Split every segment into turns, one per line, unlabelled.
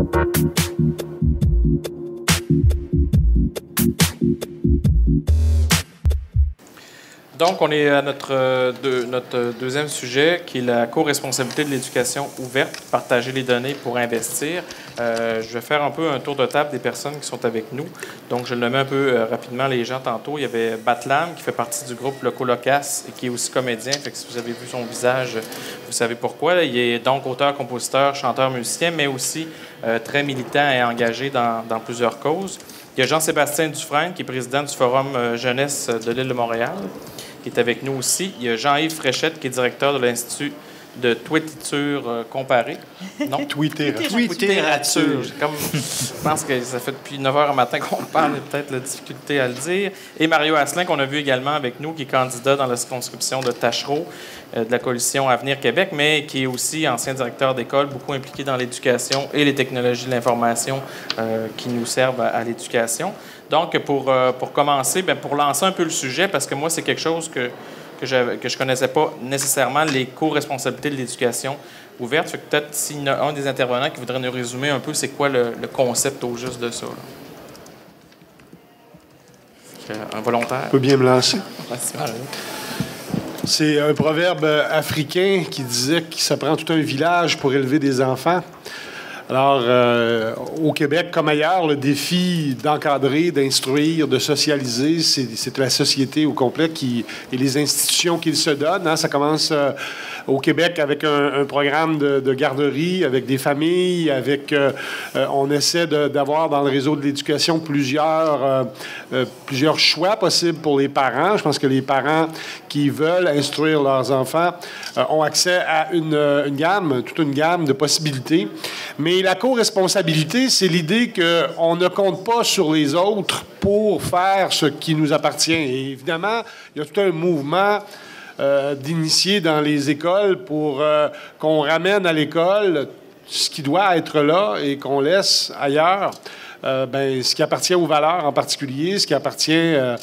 Donc, on est à notre deuxième sujet, qui est la co-responsabilité de l'éducation ouverte, partager les données pour investir. Je vais faire un peu un tour de table des personnes qui sont avec nous. Donc, je le nommais un peu rapidement les gens tantôt. Il y avait Batlam, qui fait partie du groupe Loco-Locas et qui est aussi comédien. Fait que si vous avez vu son visage, vous savez pourquoi. Il est donc auteur, compositeur, chanteur, musicien, mais aussi très militant et engagé dans plusieurs causes. Il y a Jean-Sébastien Dufresne, qui est président du Forum jeunesse de l'île de Montréal, qui est avec nous aussi. Il y a Jean-Yves Fréchette, qui est directeur de l'Institut de Twittiture comparée. Non? Twittérature. Je pense que ça fait depuis 9 h du matin qu'on parle, il y a peut-être la difficulté à le dire. Et Mario Asselin, qu'on a vu également avec nous, qui est candidat dans la circonscription de Tachereau, de la coalition Avenir Québec, mais qui est aussi ancien directeur d'école, beaucoup impliqué dans l'éducation et les technologies de l'information qui nous servent à l'éducation. Donc, pour commencer, pour lancer un peu le sujet, parce que moi, c'est quelque chose que je ne connaissais pas nécessairement, les co-responsabilités de l'éducation ouverte. Fait que peut-être s'il y a un des intervenants qui voudrait nous résumer un peu c'est quoi le concept au juste de ça. Un volontaire.
Je peux bien me lancer.
Merci.
C'est un proverbe africain qui disait que ça prend tout un village pour élever des enfants. Alors, au Québec comme ailleurs, le défi d'encadrer, d'instruire, de socialiser, c'est la société au complet et les institutions qui se donnent. Hein. Ça commence au Québec avec un programme de garderie, avec des familles, on essaie d'avoir dans le réseau de l'éducation plusieurs choix possibles pour les parents. Je pense que les parents qui veulent instruire leurs enfants ont accès à toute une gamme de possibilités. Mais la co-responsabilité, c'est l'idée qu'on ne compte pas sur les autres pour faire ce qui nous appartient. Et évidemment, il y a tout un mouvement d'initier dans les écoles pour qu'on ramène à l'école ce qui doit être là et qu'on laisse ailleurs. Ce qui appartient aux valeurs en particulier, ce qui appartient,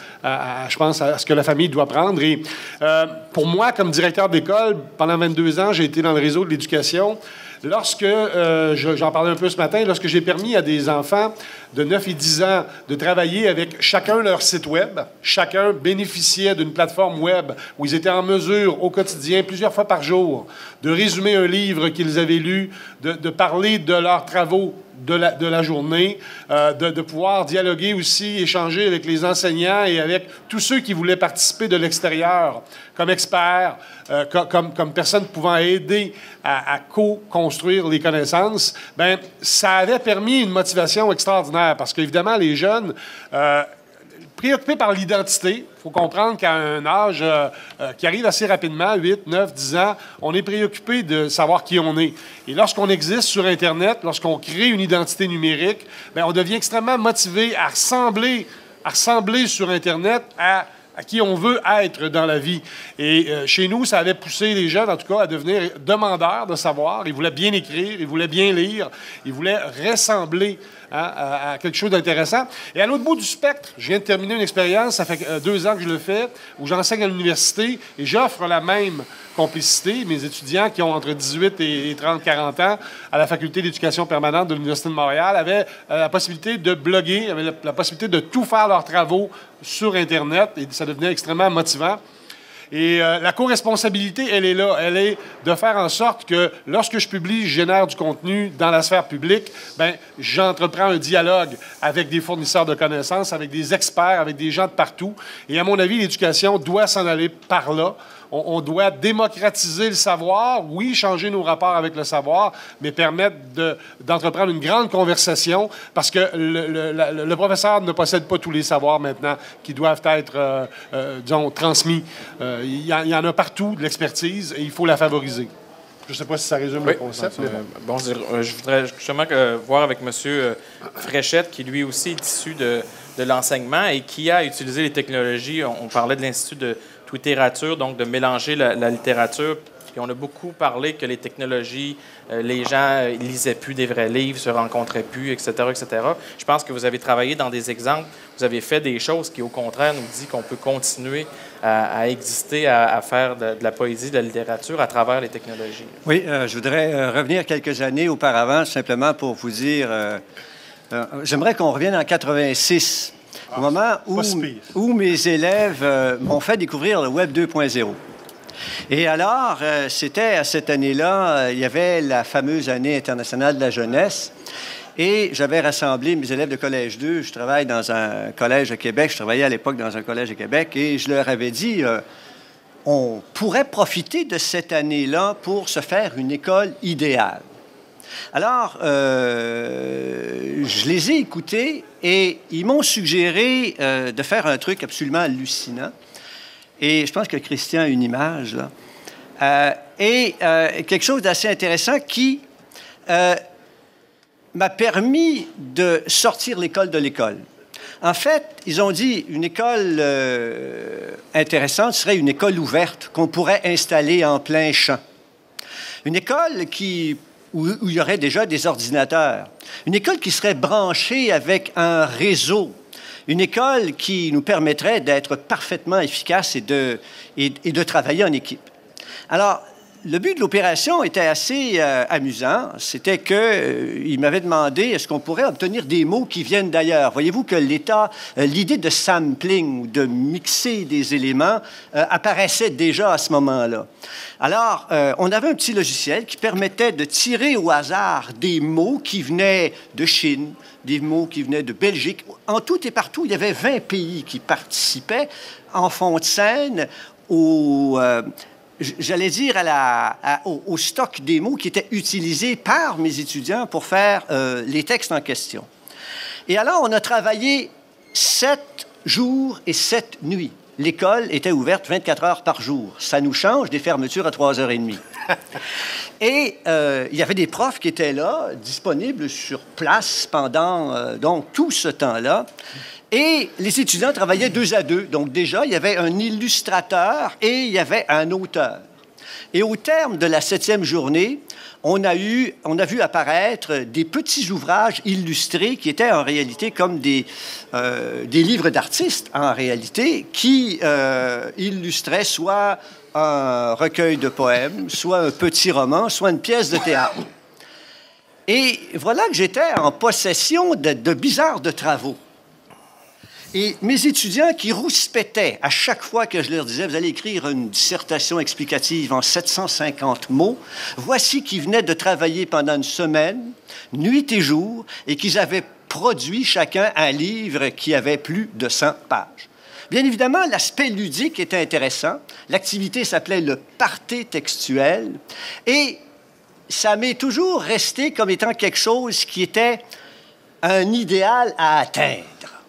je pense, à ce que la famille doit prendre. Et pour moi, comme directeur d'école, pendant 22 ans, j'ai été dans le réseau de l'éducation. Lorsque, j'en parlais un peu ce matin, lorsque j'ai permis à des enfants de 9 et 10 ans de travailler avec chacun leur site web, chacun bénéficiait d'une plateforme web où ils étaient en mesure, au quotidien, plusieurs fois par jour, de résumer un livre qu'ils avaient lu, de parler de leurs travaux de la journée, de pouvoir dialoguer aussi, échanger avec les enseignants et avec tous ceux qui voulaient participer de l'extérieur, comme experts, comme personnes pouvant aider à co-construire les connaissances, ça avait permis une motivation extraordinaire parce qu'évidemment, les jeunes, préoccupés par l'identité, il faut comprendre qu'à un âge qui arrive assez rapidement, 8, 9, 10 ans, on est préoccupé de savoir qui on est. Et lorsqu'on existe sur Internet, lorsqu'on crée une identité numérique, on devient extrêmement motivé à ressembler sur Internet à qui on veut être dans la vie. Et chez nous, ça avait poussé les jeunes, en tout cas, à devenir demandeurs de savoir. Ils voulaient bien écrire, ils voulaient bien lire, ils voulaient ressembler à quelque chose d'intéressant. Et à l'autre bout du spectre, je viens de terminer une expérience, ça fait 2 ans que je le fais, où j'enseigne à l'université et j'offre la même complicité. Mes étudiants qui ont entre 18 et 30, 40 ans à la Faculté d'éducation permanente de l'Université de Montréal avaient la possibilité de bloguer, avaient la possibilité de tout faire leurs travaux sur Internet et ça devenait extrêmement motivant. Et la co-responsabilité, elle est là. Elle est de faire en sorte que lorsque je publie, je génère du contenu dans la sphère publique, j'entreprends un dialogue avec des fournisseurs de connaissances, avec des experts, avec des gens de partout. Et à mon avis, l'éducation doit s'en aller par là. On doit démocratiser le savoir, oui, changer nos rapports avec le savoir, mais permettre d'entreprendre une grande conversation parce que le professeur ne possède pas tous les savoirs maintenant qui doivent être, transmis. Il y en a partout de l'expertise et il faut la favoriser. Je ne sais pas si ça résume le concept.
Je voudrais justement voir avec M. Fréchette, qui lui aussi est issu de l'enseignement et qui a utilisé les technologies. On parlait de l'Institut de Twittérature, donc de mélanger la littérature Puis on a beaucoup parlé que les technologies, les gens ne lisaient plus des vrais livres, se rencontraient plus, etc., etc. Je pense que vous avez travaillé dans des exemples, vous avez fait des choses qui, au contraire, nous disent qu'on peut continuer à exister, à faire de la poésie, de la littérature à travers les technologies.
Oui, je voudrais revenir quelques années auparavant, simplement pour vous dire... j'aimerais qu'on revienne en 86, au moment où mes élèves m'ont fait découvrir le Web 2.0. Et alors, c'était à cette année-là, il y avait la fameuse Année internationale de la jeunesse. Et j'avais rassemblé mes élèves de Collège 2. Je travaille dans un collège à Québec. Je travaillais à l'époque dans un collège à Québec. Et je leur avais dit, on pourrait profiter de cette année-là pour se faire une école idéale. Alors, je les ai écoutés et ils m'ont suggéré de faire un truc absolument hallucinant. Et je pense que Christian a une image, là. Quelque chose d'assez intéressant qui m'a permis de sortir l'école de l'école. En fait, ils ont dit une école intéressante serait une école ouverte qu'on pourrait installer en plein champ. Une école où il y aurait déjà des ordinateurs. Une école qui serait branchée avec un réseau. Une école qui nous permettrait d'être parfaitement efficace et de travailler en équipe. Alors, le but de l'opération était assez amusant. C'était qu'il m'avait demandé est-ce qu'on pourrait obtenir des mots qui viennent d'ailleurs. Voyez-vous que l'idée de sampling ou de mixer des éléments apparaissait déjà à ce moment-là. Alors, on avait un petit logiciel qui permettait de tirer au hasard des mots qui venaient de Chine, des mots qui venaient de Belgique. En tout et partout, il y avait 20 pays qui participaient en fond de scène j'allais dire au stock des mots qui étaient utilisés par mes étudiants pour faire les textes en question. Et alors, on a travaillé 7 jours et 7 nuits. L'école était ouverte 24 heures par jour. Ça nous change des fermetures à 3h30. Et il y avait des profs qui étaient là, disponibles sur place pendant donc tout ce temps-là. Et les étudiants travaillaient 2 à 2. Donc déjà, il y avait un illustrateur et il y avait un auteur. Et au terme de la 7e journée, on a vu apparaître des petits ouvrages illustrés qui étaient en réalité comme des livres d'artistes, en réalité, qui illustraient soit un recueil de poèmes, soit un petit roman, soit une pièce de théâtre. Et voilà que j'étais en possession de bizarres de travaux. Et mes étudiants qui rouspétaient à chaque fois que je leur disais « Vous allez écrire une dissertation explicative en 750 mots », voici qu'ils venaient de travailler pendant une semaine, nuit et jour, et qu'ils avaient produit chacun un livre qui avait plus de 100 pages. Bien évidemment, l'aspect ludique était intéressant. L'activité s'appelait le party textuel. Et ça m'est toujours resté comme étant quelque chose qui était un idéal à atteindre.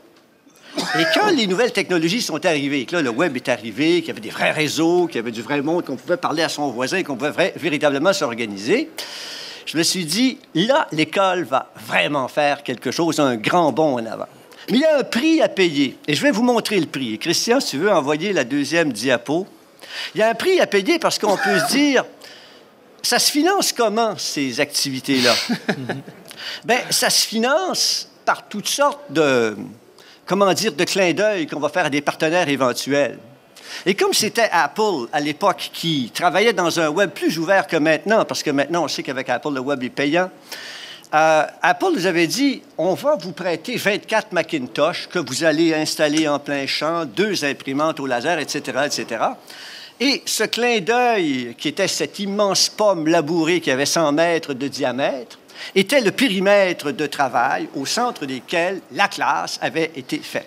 Et quand les nouvelles technologies sont arrivées, que là, le web est arrivé, qu'il y avait des vrais réseaux, qu'il y avait du vrai monde, qu'on pouvait parler à son voisin, qu'on pouvait véritablement s'organiser, je me suis dit, là, l'école va vraiment faire quelque chose, un grand bond en avant. Mais il y a un prix à payer, et je vais vous montrer le prix. Et Christian, si tu veux envoyer la 2e diapo, il y a un prix à payer parce qu'on peut se dire, ça se finance comment, ces activités-là? Bien, ça se finance par toutes sortes de clins d'œil qu'on va faire à des partenaires éventuels. Et comme c'était Apple, à l'époque, qui travaillait dans un web plus ouvert que maintenant, parce que maintenant, on sait qu'avec Apple, le web est payant, Apple nous avait dit, on va vous prêter 24 Macintosh que vous allez installer en plein champ, 2 imprimantes au laser, etc., etc. Et ce clin d'œil, qui était cette immense pomme labourée qui avait 100 mètres de diamètre, était le périmètre de travail au centre desquels la classe avait été faite.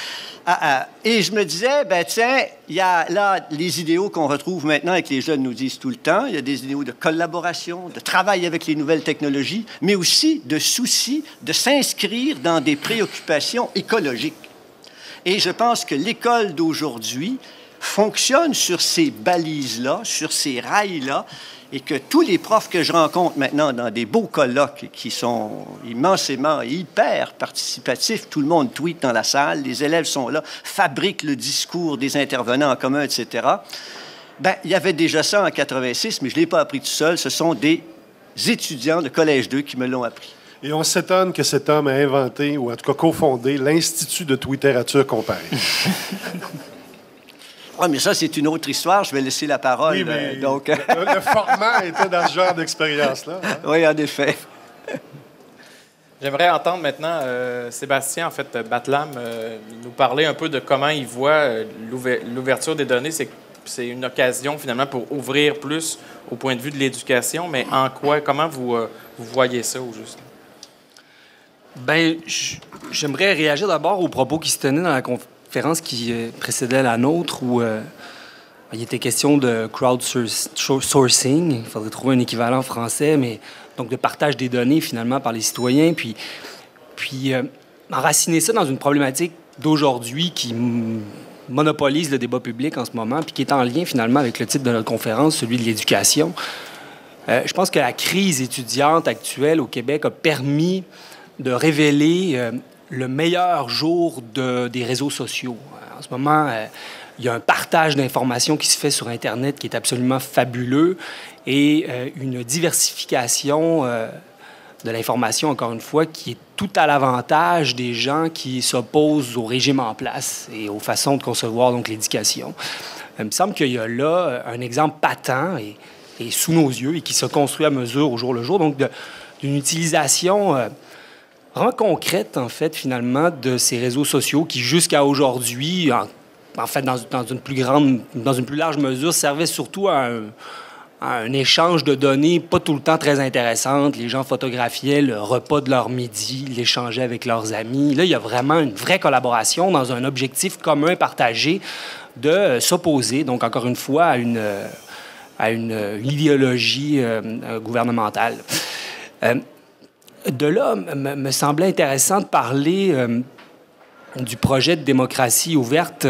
Et je me disais, ben tiens, il y a là les idéaux qu'on retrouve maintenant et que les jeunes nous disent tout le temps. Il y a des idéaux de collaboration, de travail avec les nouvelles technologies, mais aussi de souci de s'inscrire dans des préoccupations écologiques. Et je pense que l'école d'aujourd'hui fonctionne sur ces balises-là, sur ces rails-là, et que tous les profs que je rencontre maintenant dans des beaux colloques qui sont immensément hyper participatifs, tout le monde tweet dans la salle, les élèves sont là, fabriquent le discours des intervenants en commun, etc. Bien, il y avait déjà ça en 86, mais je ne l'ai pas appris tout seul. Ce sont des étudiants de Collège 2 qui me l'ont appris.
Et on s'étonne que cet homme a inventé, ou en tout cas cofondé, l'Institut de littérature comparée.
Oui, mais ça, c'est une autre histoire. Je vais laisser la parole.
Oui, mais
donc...
le format était dans ce genre d'expérience-là. Hein?
Oui, en effet.
J'aimerais entendre maintenant Sébastien, en fait, Batlam, nous parler un peu de comment il voit l'ouverture des données. C'est une occasion, finalement, pour ouvrir plus au point de vue de l'éducation, mais en quoi, comment vous voyez ça, au juste?
Bien, j'aimerais réagir d'abord aux propos qui se tenaient dans la conférence qui précédait la nôtre, où il était question de crowdsourcing. Il faudrait trouver un équivalent français, mais donc de partage des données, finalement, par les citoyens. Puis enraciner ça dans une problématique d'aujourd'hui qui monopolise le débat public en ce moment, puis qui est en lien, finalement, avec le titre de notre conférence, celui de l'éducation. Je pense que la crise étudiante actuelle au Québec a permis de révéler le meilleur jour des réseaux sociaux. En ce moment, il y a un partage d'informations qui se fait sur Internet qui est absolument fabuleux et une diversification de l'information, encore une fois, qui est tout à l'avantage des gens qui s'opposent au régime en place et aux façons de concevoir donc l'éducation. Il me semble qu'il y a là un exemple patent et sous nos yeux et qui se construit à mesure au jour le jour, donc d'une utilisation vraiment concrète, en fait, finalement, de ces réseaux sociaux qui, jusqu'à aujourd'hui, en fait, dans une plus large mesure, servaient surtout à un échange de données pas tout le temps très intéressantes. Les gens photographiaient le repas de leur midi, l'échangeaient avec leurs amis. Là, il y a vraiment une vraie collaboration dans un objectif commun partagé de s'opposer, donc, encore une fois, à une idéologie gouvernementale. De là, me semblait intéressant de parler du projet de démocratie ouverte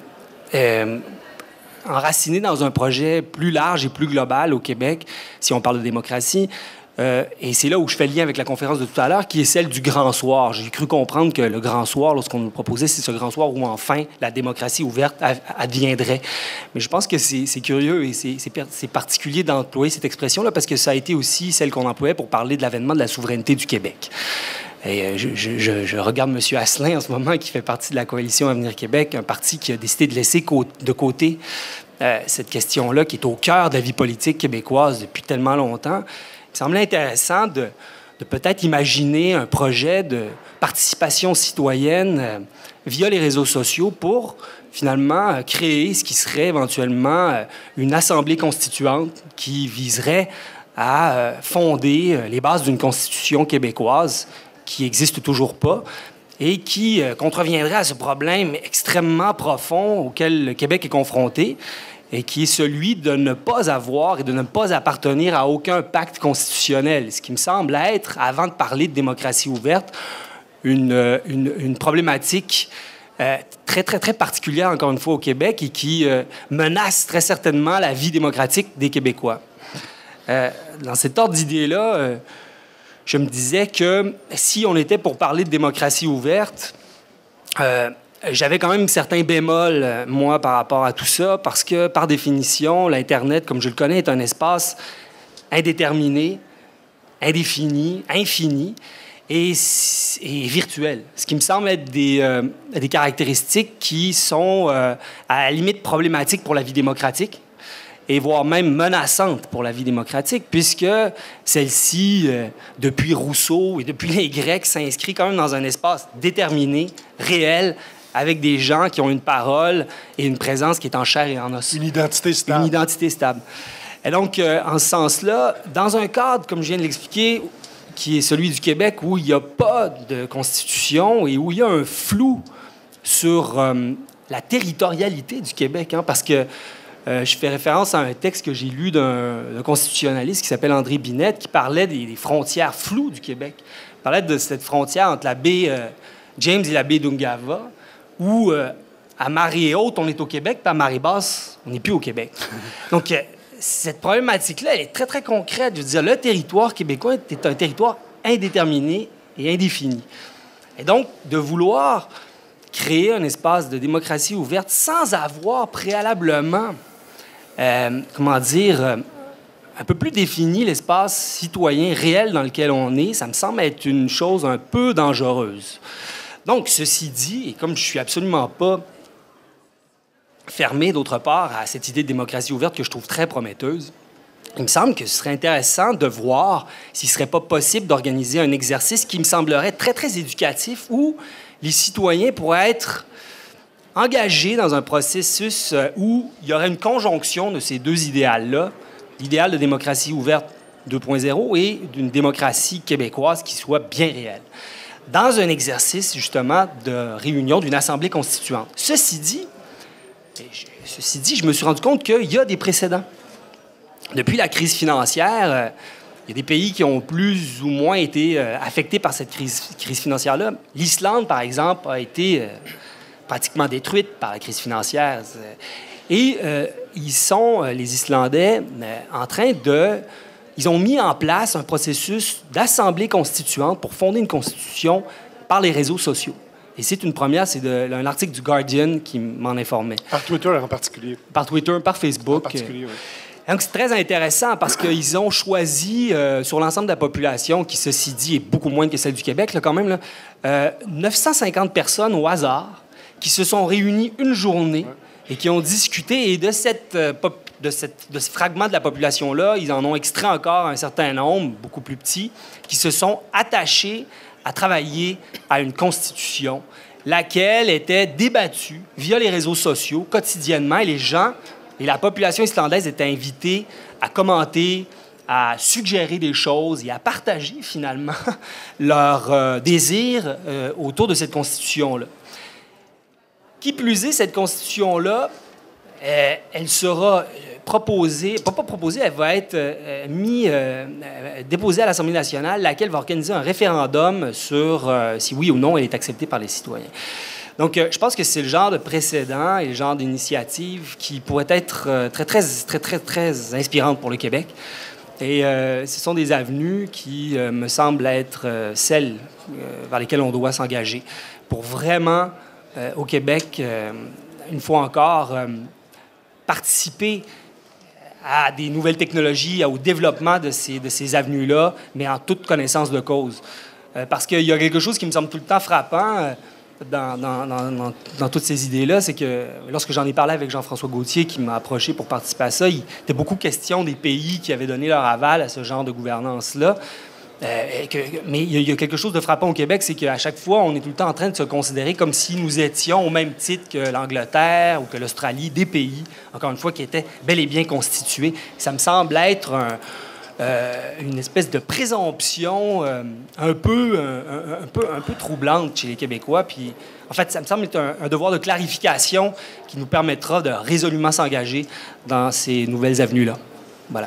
enraciné dans un projet plus large et plus global au Québec, si on parle de démocratie. Et c'est là où je fais le lien avec la conférence de tout à l'heure, qui est celle du Grand Soir. J'ai cru comprendre que le Grand Soir, lorsqu'on nous proposait, c'est ce Grand Soir où, enfin, la démocratie ouverte adviendrait. Mais je pense que c'est curieux et c'est particulier d'employer cette expression-là parce que ça a été aussi celle qu'on employait pour parler de l'avènement de la souveraineté du Québec. Et je regarde M. Asselin en ce moment, qui fait partie de la coalition Avenir Québec, un parti qui a décidé de laisser de côté cette question-là, qui est au cœur de la vie politique québécoise depuis tellement longtemps. Il me semblait intéressant de peut-être imaginer un projet de participation citoyenne via les réseaux sociaux pour finalement créer ce qui serait éventuellement une assemblée constituante qui viserait à fonder les bases d'une constitution québécoise qui n'existe toujours pas et qui contreviendrait à ce problème extrêmement profond auquel le Québec est confronté et qui est celui de ne pas avoir et de ne pas appartenir à aucun pacte constitutionnel, ce qui me semble être, avant de parler de démocratie ouverte, une problématique très, très, très particulière, encore une fois, au Québec et qui menace très certainement la vie démocratique des Québécois. Dans cet ordre d'idées-là, je me disais que si on était pour parler de démocratie ouverte, j'avais quand même certains bémols, moi, par rapport à tout ça, parce que, par définition, l'Internet, comme je le connais, est un espace indéterminé, indéfini, infini et virtuel. Ce qui me semble être des caractéristiques qui sont, à la limite, problématiques pour la vie démocratique et voire même menaçante pour la vie démocratique, puisque celle-ci, depuis Rousseau et depuis les Grecs, s'inscrit quand même dans un espace déterminé, réel, avec des gens qui ont une parole et une présence qui est en chair et en os.
Une identité stable.
Une identité stable. Et donc, en ce sens-là, dans un cadre, comme je viens de l'expliquer, qui est celui du Québec, où il n'y a pas de constitution et où il y a un flou sur la territorialité du Québec, hein, parce que je fais référence à un texte que j'ai lu d'un constitutionnaliste qui s'appelle André Binette, qui parlait des frontières floues du Québec. Il parlait de cette frontière entre la baie James et la baie d'Ungava, où à marée haute, on est au Québec, puis à marée basse, on n'est plus au Québec. Donc, cette problématique-là, elle est très, très concrète. Je veux dire, le territoire québécois est un territoire indéterminé et indéfini. Et donc, de vouloir créer un espace de démocratie ouverte sans avoir préalablement comment dire, un peu plus défini l'espace citoyen réel dans lequel on est, ça me semble être une chose un peu dangereuse. Donc, ceci dit, et comme je suis absolument pas fermé, d'autre part, à cette idée de démocratie ouverte que je trouve très prometteuse, il me semble que ce serait intéressant de voir s'il ne serait pas possible d'organiser un exercice qui me semblerait très, très éducatif où les citoyens pourraient être engagés dans un processus où il y aurait une conjonction de ces deux idéals-là, l'idéal de démocratie ouverte 2.0 et d'une démocratie québécoise qui soit bien réelle, dans un exercice, justement, de réunion d'une assemblée constituante. Ceci dit, je me suis rendu compte qu'il y a des précédents. Depuis la crise financière, il y a des pays qui ont plus ou moins été affectés par cette crise financière-là. L'Islande, par exemple, a été pratiquement détruite par la crise financière. Et ils sont, les Islandais, en train de... Ils ont mis en place un processus d'assemblée constituante pour fonder une constitution par les réseaux sociaux. Et c'est une première, c'est un article du Guardian qui m'en informait.
Par Twitter en particulier.
Par Twitter, par Facebook.
En particulier, oui.
Donc, c'est très intéressant parce qu'ils ont choisi, sur l'ensemble de la population, qui, ceci dit, est beaucoup moins que celle du Québec, là, quand même, là, 950 personnes au hasard qui se sont réunies une journée et qui ont discuté. Et de ce fragment de la population-là, ils en ont extrait encore un certain nombre, beaucoup plus petits, qui se sont attachés à travailler à une constitution, laquelle était débattue via les réseaux sociaux quotidiennement. Et les gens et la population islandaise était invitée à commenter, à suggérer des choses et à partager finalement leur désir autour de cette constitution-là. Qui plus est, cette constitution-là, elle sera proposée, pas proposée, elle va être déposée à l'Assemblée nationale, laquelle va organiser un référendum sur si oui ou non elle est acceptée par les citoyens. Donc, je pense que c'est le genre de précédent et le genre d'initiative qui pourrait être très inspirante pour le Québec. Et ce sont des avenues qui me semblent être celles vers lesquelles on doit s'engager pour vraiment, au Québec, une fois encore, participer à des nouvelles technologies, au développement de ces avenues-là, mais en toute connaissance de cause. Parce qu'il y a quelque chose qui me semble tout le temps frappant dans toutes ces idées-là, c'est que lorsque j'en ai parlé avec Jean-François Gauthier, qui m'a approché pour participer à ça, il était beaucoup question des pays qui avaient donné leur aval à ce genre de gouvernance-là. Mais il y a quelque chose de frappant au Québec, c'est qu'à chaque fois, on est tout le temps en train de se considérer comme si nous étions, au même titre que l'Angleterre ou que l'Australie, des pays, encore une fois, qui étaient bel et bien constitués. Ça me semble être une espèce de présomption un peu troublante chez les Québécois. Puis, en fait, ça me semble être un devoir de clarification qui nous permettra de résolument s'engager dans ces nouvelles avenues-là. Voilà.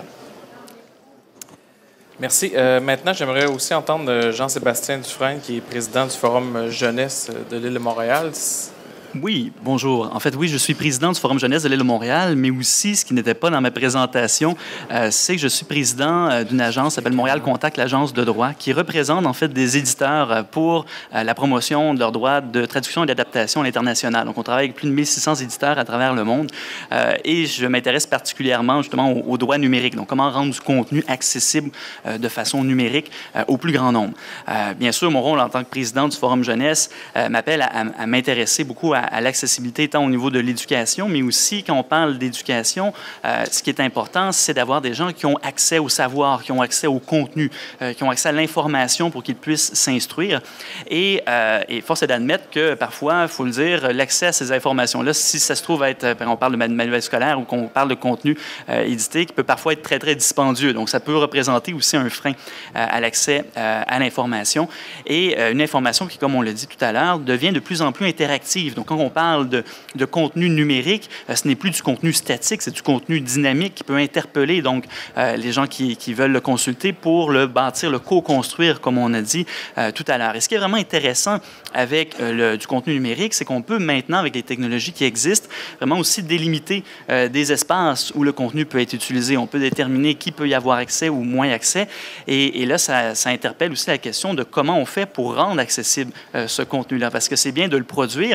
Merci. Maintenant, j'aimerais aussi entendre Jean-Sébastien Dufresne, qui est président du Forum Jeunesse de l'Île de Montréal.
Oui, bonjour. En fait, oui, je suis président du Forum Jeunesse de l'Île de Montréal, mais aussi, ce qui n'était pas dans ma présentation, c'est que je suis président d'une agence qui s'appelle Montréal Contact, l'agence de droit, qui représente en fait des éditeurs pour la promotion de leurs droits de traduction et d'adaptation à l'international. Donc, on travaille avec plus de 1600 éditeurs à travers le monde et je m'intéresse particulièrement justement aux droits numériques. Donc, comment rendre du contenu accessible de façon numérique au plus grand nombre. Bien sûr, mon rôle en tant que président du Forum Jeunesse m'appelle à m'intéresser beaucoup à l'accessibilité, tant au niveau de l'éducation, mais aussi, quand on parle d'éducation, ce qui est important, c'est d'avoir des gens qui ont accès au savoir, qui ont accès au contenu, qui ont accès à l'information pour qu'ils puissent s'instruire. Et force est d'admettre que, parfois, il faut le dire, l'accès à ces informations-là, si ça se trouve être, on parle de manuel scolaire ou qu'on parle de contenu édité, qui peut parfois être très, très dispendieux. Donc, ça peut représenter aussi un frein à l'accès à l'information. Et une information qui, comme on l'a dit tout à l'heure, devient de plus en plus interactive. Donc, quand on parle de contenu numérique, ce n'est plus du contenu statique, c'est du contenu dynamique qui peut interpeller donc les gens qui veulent le consulter pour le bâtir, le co-construire, comme on a dit tout à l'heure. Et ce qui est vraiment intéressant avec du contenu numérique, c'est qu'on peut maintenant, avec les technologies qui existent, vraiment aussi délimiter des espaces où le contenu peut être utilisé. On peut déterminer qui peut y avoir accès ou moins accès. Et là, ça interpelle aussi la question de comment on fait pour rendre accessible ce contenu-là. Parce que c'est bien de le produire, mais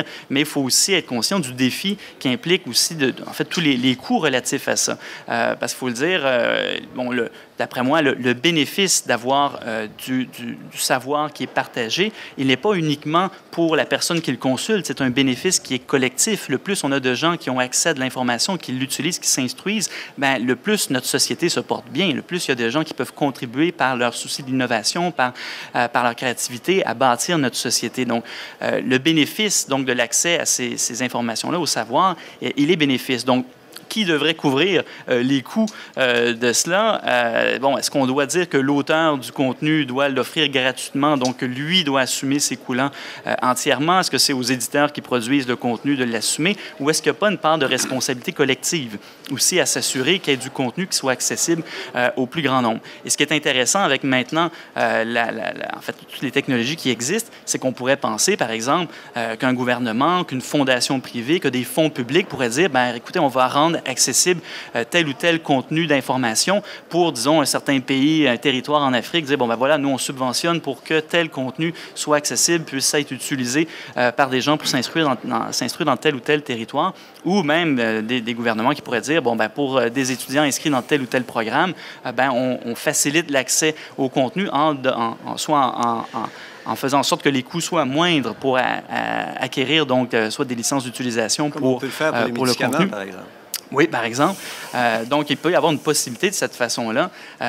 il faut aussi être conscient du défi qui implique aussi, en fait, tous les coûts relatifs à ça. Parce qu'il faut le dire, d'après moi, le bénéfice d'avoir du savoir qui est partagé, il n'est pas uniquement pour la personne qui le consulte, c'est un bénéfice qui est collectif. Le plus on a de gens qui ont accès à de l'information, qui l'utilisent, qui s'instruisent, bien, le plus notre société se porte bien, le plus il y a de gens qui peuvent contribuer par leur souci d'innovation, par leur créativité à bâtir notre société. Donc, le bénéfice donc, de l'accès à ces informations-là, au savoir, il est bénéfice. Donc, qui devrait couvrir les coûts de cela? Est-ce qu'on doit dire que l'auteur du contenu doit l'offrir gratuitement, donc lui doit assumer ces coûts-là entièrement? Est-ce que c'est aux éditeurs qui produisent le contenu de l'assumer? Ou est-ce qu'il n'y a pas une part de responsabilité collective aussi à s'assurer qu'il y ait du contenu qui soit accessible au plus grand nombre? Et ce qui est intéressant avec maintenant, en fait, toutes les technologies qui existent, c'est qu'on pourrait penser, par exemple, qu'un gouvernement, qu'une fondation privée, que des fonds publics pourraient dire, bien, écoutez, on va rendre accessible tel ou tel contenu d'information pour, disons, un certain pays, un territoire en Afrique, dire, bon, ben voilà, nous, on subventionne pour que tel contenu soit accessible, puisse être utilisé par des gens pour s'instruire dans tel ou tel territoire, ou même des gouvernements qui pourraient dire, bon, ben pour des étudiants inscrits dans tel ou tel programme, ben on facilite l'accès au contenu en faisant en sorte que les coûts soient moindres pour acquérir donc soit des licences d'utilisation
on peut le faire pour les médicaments, par exemple.
Oui, par exemple. Donc, il peut y avoir une possibilité de cette façon-là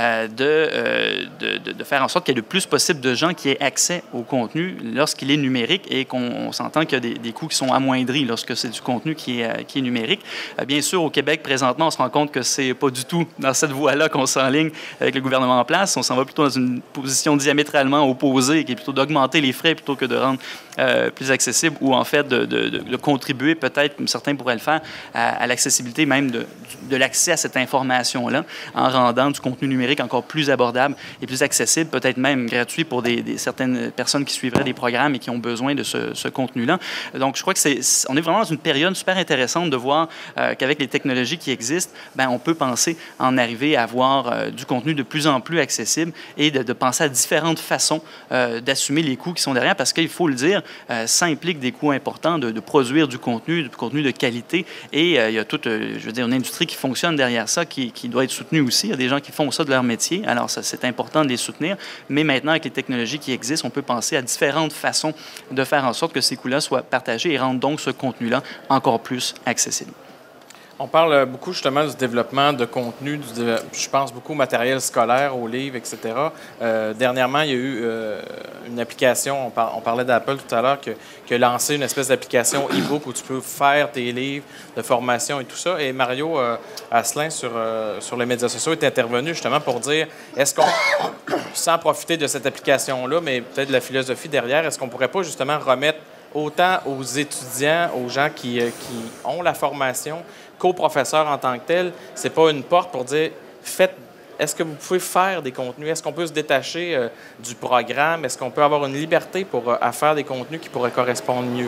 de faire en sorte qu'il y ait le plus possible de gens qui aient accès au contenu lorsqu'il est numérique et qu'on s'entend qu'il y a des coûts qui sont amoindris lorsque c'est du contenu qui est numérique. Bien sûr, au Québec, présentement, on se rend compte que c'est pas du tout dans cette voie-là qu'on s'enligne avec le gouvernement en place. On s'en va plutôt dans une position diamétralement opposée, qui est plutôt d'augmenter les frais plutôt que de rendre plus accessible ou, en fait, de contribuer, peut-être, comme certains pourraient le faire, à l'accessibilité même de l'accès à cette information-là, en rendant du contenu numérique encore plus abordable et plus accessible, peut-être même gratuit pour certaines personnes qui suivraient des programmes et qui ont besoin de ce contenu-là. Donc, je crois que on est vraiment dans une période super intéressante de voir qu'avec les technologies qui existent, bien, on peut penser en arriver à avoir du contenu de plus en plus accessible et de penser à différentes façons d'assumer les coûts qui sont derrière, parce qu'il faut le dire, ça implique des coûts importants de produire du contenu de qualité, et il y a toute, je veux dire, une industrie qui fonctionne derrière ça, qui doit être soutenue aussi. Il y a des gens qui font ça de leur métier, alors ça, c'est important de les soutenir, mais maintenant, avec les technologies qui existent, on peut penser à différentes façons de faire en sorte que ces coûts-là soient partagés et rendre donc ce contenu-là encore plus accessible.
On parle beaucoup justement du développement de contenu, je pense beaucoup au matériel scolaire, aux livres, etc. Dernièrement, il y a eu une application, on parlait d'Apple tout à l'heure, qui a lancé une espèce d'application e-book où tu peux faire tes livres de formation et tout ça. Et Mario Asselin, sur les médias sociaux, est intervenu justement pour dire, est-ce qu'on, sans profiter de cette application-là, mais peut-être de la philosophie derrière, est-ce qu'on ne pourrait pas justement remettre autant aux étudiants, aux gens qui ont la formation, qu'aux professeurs en tant que tels, c'est pas une porte pour dire est-ce que vous pouvez faire des contenus? Est-ce qu'on peut se détacher du programme? Est-ce qu'on peut avoir une liberté à faire des contenus qui pourraient correspondre mieux?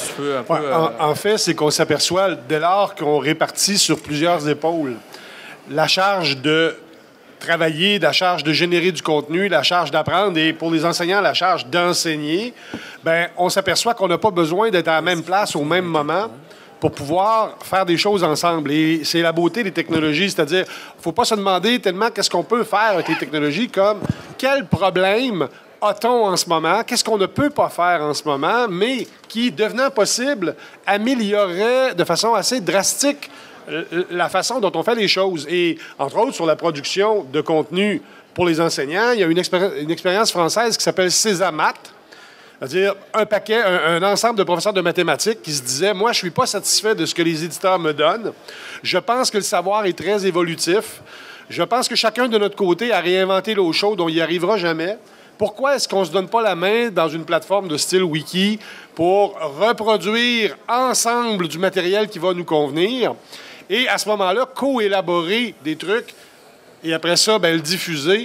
En fait, c'est qu'on s'aperçoit, dès lors qu'on répartit sur plusieurs épaules la charge de travailler, la charge de générer du contenu, la charge d'apprendre, et pour les enseignants, la charge d'enseigner, bien, on s'aperçoit qu'on n'a pas besoin d'être à la même place au même moment pour pouvoir faire des choses ensemble. Et c'est la beauté des technologies, c'est-à-dire, il ne faut pas se demander tellement qu'est-ce qu'on peut faire avec les technologies, comme quel problème a-t-on en ce moment, qu'est-ce qu'on ne peut pas faire en ce moment, mais qui, devenant possible, améliorerait de façon assez drastique la façon dont on fait les choses. Et, entre autres, sur la production de contenu pour les enseignants, il y a une expérience française qui s'appelle Césamat, c'est-à-dire un ensemble de professeurs de mathématiques qui se disaient « Moi, je ne suis pas satisfait de ce que les éditeurs me donnent. Je pense que le savoir est très évolutif. Je pense que chacun de notre côté a réinventé l'eau chaude, on n'y arrivera jamais. Pourquoi est-ce qu'on ne se donne pas la main dans une plateforme de style wiki pour reproduire ensemble du matériel qui va nous convenir et à ce moment-là, co-élaborer des trucs et après ça, bien, le diffuser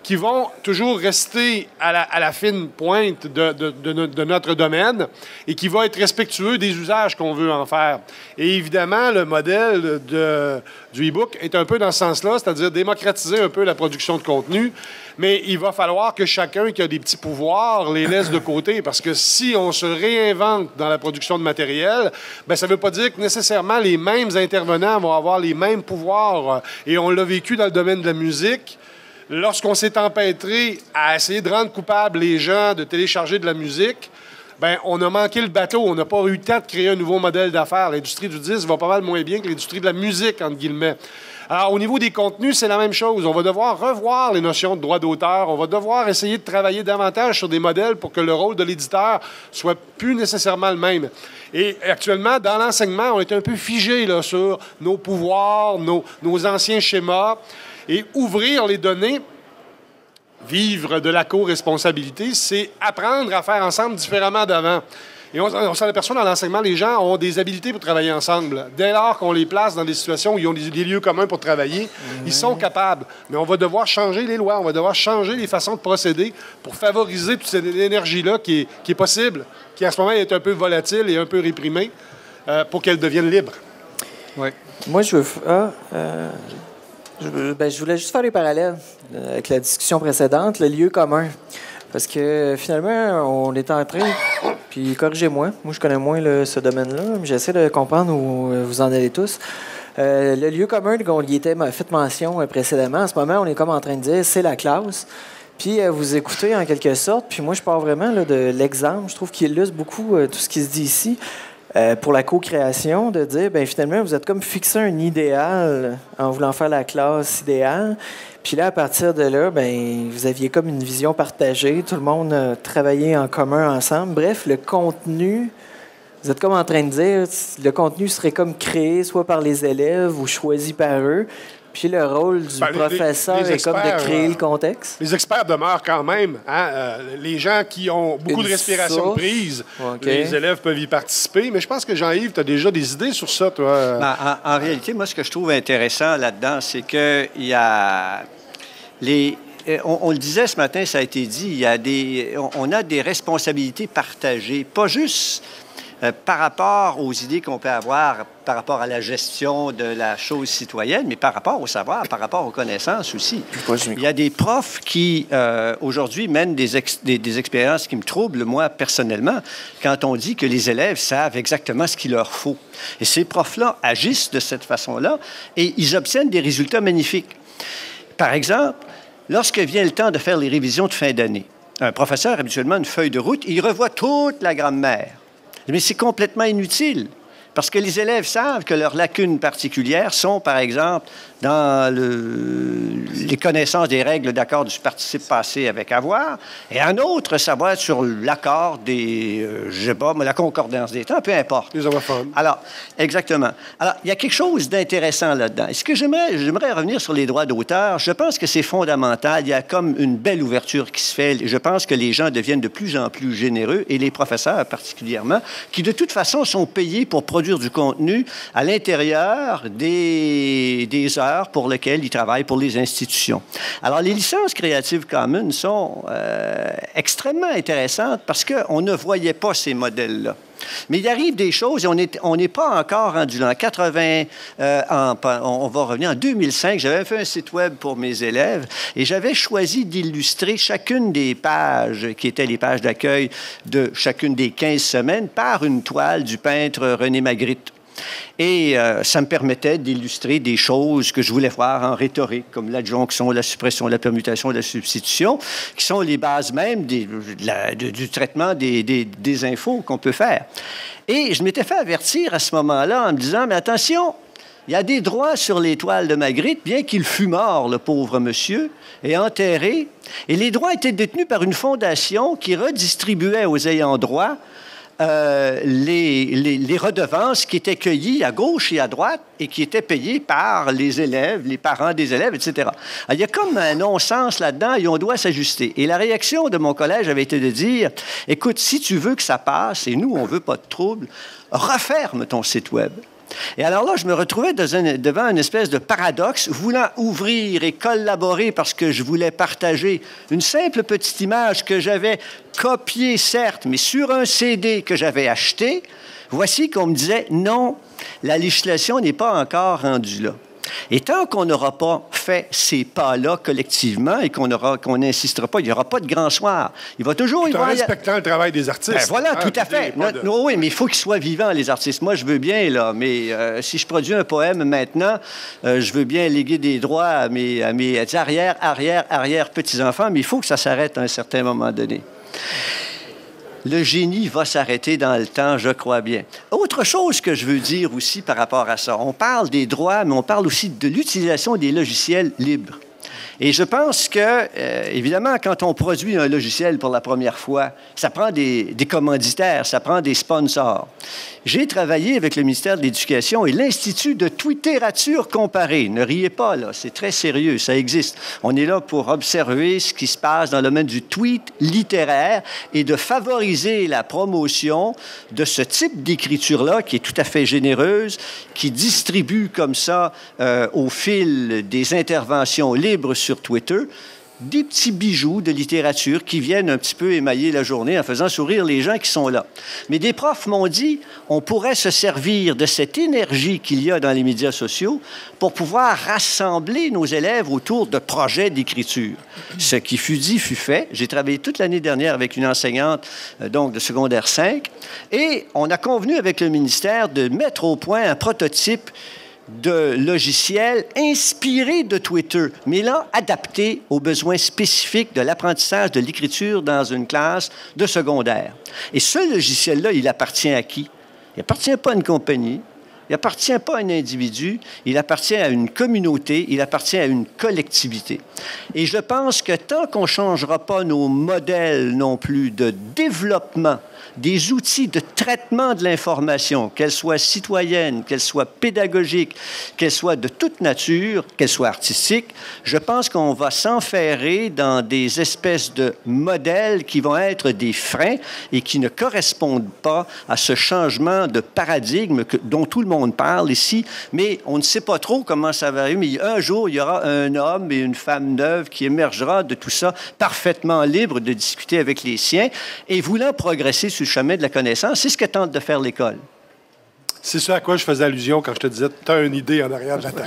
qui vont toujours rester à la fine pointe de notre domaine et qui vont être respectueux des usages qu'on veut en faire. Et évidemment, le modèle du e-book est un peu dans ce sens-là, c'est-à-dire démocratiser un peu la production de contenu, mais il va falloir que chacun qui a des petits pouvoirs les laisse de côté, parce que si on se réinvente dans la production de matériel, bien, ça ne veut pas dire que nécessairement les mêmes intervenants vont avoir les mêmes pouvoirs. Et on l'a vécu dans le domaine de la musique. Lorsqu'on s'est empêtré à essayer de rendre coupables les gens de télécharger de la musique, bien, on a manqué le bateau. On n'a pas eu le temps de créer un nouveau modèle d'affaires. L'industrie du disque va pas mal moins bien que l'industrie de la musique, entre guillemets. Alors, au niveau des contenus, c'est la même chose. On va devoir revoir les notions de droit d'auteur. On va devoir essayer de travailler davantage sur des modèles pour que le rôle de l'éditeur soit plus nécessairement le même. Et actuellement, dans l'enseignement, on est un peu figé là, sur nos pouvoirs, nos anciens schémas. Et ouvrir les données, vivre de la co-responsabilité, c'est apprendre à faire ensemble différemment d'avant. Et on s'en aperçoit dans l'enseignement, les gens ont des habiletés pour travailler ensemble. Dès lors qu'on les place dans des situations où ils ont des lieux communs pour travailler, ils sont capables. Mais on va devoir changer les lois, on va devoir changer les façons de procéder pour favoriser toute cette énergie-là qui est possible, qui en ce moment est un peu volatile et un peu réprimée, pour qu'elle devienne libre.
Oui. Moi, je voulais juste faire les parallèles avec la discussion précédente, le lieu commun. Parce que finalement, on est en train, puis corrigez-moi, moi je connais moins ce domaine-là, mais j'essaie de comprendre où vous en allez tous. Le lieu commun dont il était fait mention précédemment, en ce moment, on est comme en train de dire c'est la classe. Puis vous écoutez en quelque sorte, puis moi je pars vraiment là, de l'exemple, je trouve qu'il illustre beaucoup tout ce qui se dit ici. Pour la co-création, de dire, bien finalement, vous êtes comme fixé un idéal en voulant faire la classe idéale. Puis là, à partir de là, bien, vous aviez comme une vision partagée. Tout le monde travaillait en commun ensemble. Bref, le contenu, vous êtes comme en train de dire, le contenu serait comme créé soit par les élèves ou choisi par eux. Puis le rôle du professeur est comme de créer le contexte.
Les experts demeurent quand même. Hein? Les gens qui ont beaucoup de respiration de prise, les élèves peuvent y participer. Mais je pense que Jean-Yves, tu as déjà des idées sur ça, toi.
En réalité, moi, ce que je trouve intéressant là-dedans, c'est qu'il y a on le disait ce matin, ça a été dit, on a des responsabilités partagées, pas juste par rapport aux idées qu'on peut avoir, par rapport à la gestion de la chose citoyenne, mais par rapport au savoir, par rapport aux connaissances aussi. Il y a des profs qui, aujourd'hui, mènent des expériences qui me troublent, moi, personnellement, quand on dit que les élèves savent exactement ce qu'il leur faut. Et ces profs-là agissent de cette façon-là et ils obtiennent des résultats magnifiques. Par exemple, lorsque vient le temps de faire les révisions de fin d'année, un professeur, habituellement, une feuille de route, il revoit toute la grammaire. Mais c'est complètement inutile, parce que les élèves savent que leurs lacunes particulières sont, par exemple, dans les connaissances des règles d'accord du participe passé avec avoir, et un autre, ça va être sur l'accord des, je sais pas, la concordance des temps, peu importe.
Les homophones.
Alors, exactement. Alors, il y a quelque chose d'intéressant là-dedans. Est-ce que j'aimerais revenir sur les droits d'auteur? Je pense que c'est fondamental. Il y a comme une belle ouverture qui se fait. Je pense que les gens deviennent de plus en plus généreux, et les professeurs particulièrement, qui de toute façon sont payés pour produire du contenu à l'intérieur des heures pour lesquelles ils travaillent pour les institutions. Alors, les licences Creative Commons sont extrêmement intéressantes parce qu'on ne voyait pas ces modèles-là. Mais il arrive des choses, et on n'est pas encore rendu là. En 80, on va revenir en 2005, j'avais fait un site web pour mes élèves et j'avais choisi d'illustrer chacune des pages, qui étaient les pages d'accueil de chacune des 15 semaines, par une toile du peintre René Magritte. Et ça me permettait d'illustrer des choses que je voulais voir en rhétorique, comme l'adjonction, la suppression, la permutation, la substitution, qui sont les bases même du traitement des infos qu'on peut faire. Et je m'étais fait avertir à ce moment-là en me disant, mais attention, il y a des droits sur les toiles de Magritte, bien qu'il fût mort, le pauvre monsieur, et enterré. Et les droits étaient détenus par une fondation qui redistribuait aux ayants droit les redevances qui étaient cueillies à gauche et à droite et qui étaient payées par les élèves, les parents des élèves, etc. Alors, il y a comme un non-sens là-dedans et on doit s'ajuster. Et la réaction de mon collège avait été de dire, écoute, si tu veux que ça passe, et nous, on ne veut pas de trouble, referme ton site web. Et alors là, je me retrouvais devant une espèce de paradoxe, voulant ouvrir et collaborer parce que je voulais partager une simple petite image que j'avais copiée, certes, mais sur un CD que j'avais acheté. Voici qu'on me disait, non, la législation n'est pas encore rendue là. Et tant qu'on n'aura pas fait ces pas-là collectivement et qu'on n'insistera pas, il n'y aura pas de grand soir. Il va toujours y avoir...
En respectant le travail des artistes.
Ben voilà, tout à fait. Oui, mais il faut qu'ils soient vivants, les artistes. Moi, je veux bien, là, mais si je produis un poème maintenant, je veux bien léguer des droits à mes arrière petits-enfants, mais il faut que ça s'arrête à un certain moment donné. Le génie va s'arrêter dans le temps, je crois bien. Autre chose que je veux dire aussi par rapport à ça, on parle des droits, mais on parle aussi de l'utilisation des logiciels libres. Et je pense que, évidemment, quand on produit un logiciel pour la première fois, ça prend des commanditaires, ça prend des sponsors. J'ai travaillé avec le ministère de l'Éducation et l'Institut de Twittérature comparée. Ne riez pas, là, c'est très sérieux, ça existe. On est là pour observer ce qui se passe dans le domaine du tweet littéraire et de favoriser la promotion de ce type d'écriture-là qui est tout à fait généreuse, qui distribue comme ça, au fil des interventions libres sur Twitter, des petits bijoux de littérature qui viennent un petit peu émailler la journée en faisant sourire les gens qui sont là. Mais des profs m'ont dit, on pourrait se servir de cette énergie qu'il y a dans les médias sociaux pour pouvoir rassembler nos élèves autour de projets d'écriture. Ce qui fut dit fut fait. J'ai travaillé toute l'année dernière avec une enseignante donc de secondaire 5 et on a convenu avec le ministère de mettre au point un prototype de logiciels inspirés de Twitter, mais là, adaptés aux besoins spécifiques de l'apprentissage de l'écriture dans une classe de secondaire. Et ce logiciel-là, il appartient à qui? Il n'appartient pas à une compagnie, il n'appartient pas à un individu, il appartient à une communauté, il appartient à une collectivité. Et je pense que tant qu'on ne changera pas nos modèles non plus de développement des outils de traitement de l'information, qu'elle soit citoyenne, qu'elle soit pédagogique, qu'elle soit de toute nature, qu'elle soit artistique, je pense qu'on va s'enferrer dans des espèces de modèles qui vont être des freins et qui ne correspondent pas à ce changement de paradigme dont tout le monde parle ici, mais on ne sait pas trop comment ça va arriver, mais un jour, il y aura un homme et une femme neuve qui émergera de tout ça, parfaitement libre de discuter avec les siens et voulant progresser sur le chemin de la connaissance. C'est ce que tente de faire l'école.
C'est ce à quoi je faisais allusion quand je te disais « tu as une idée en arrière de la tête ».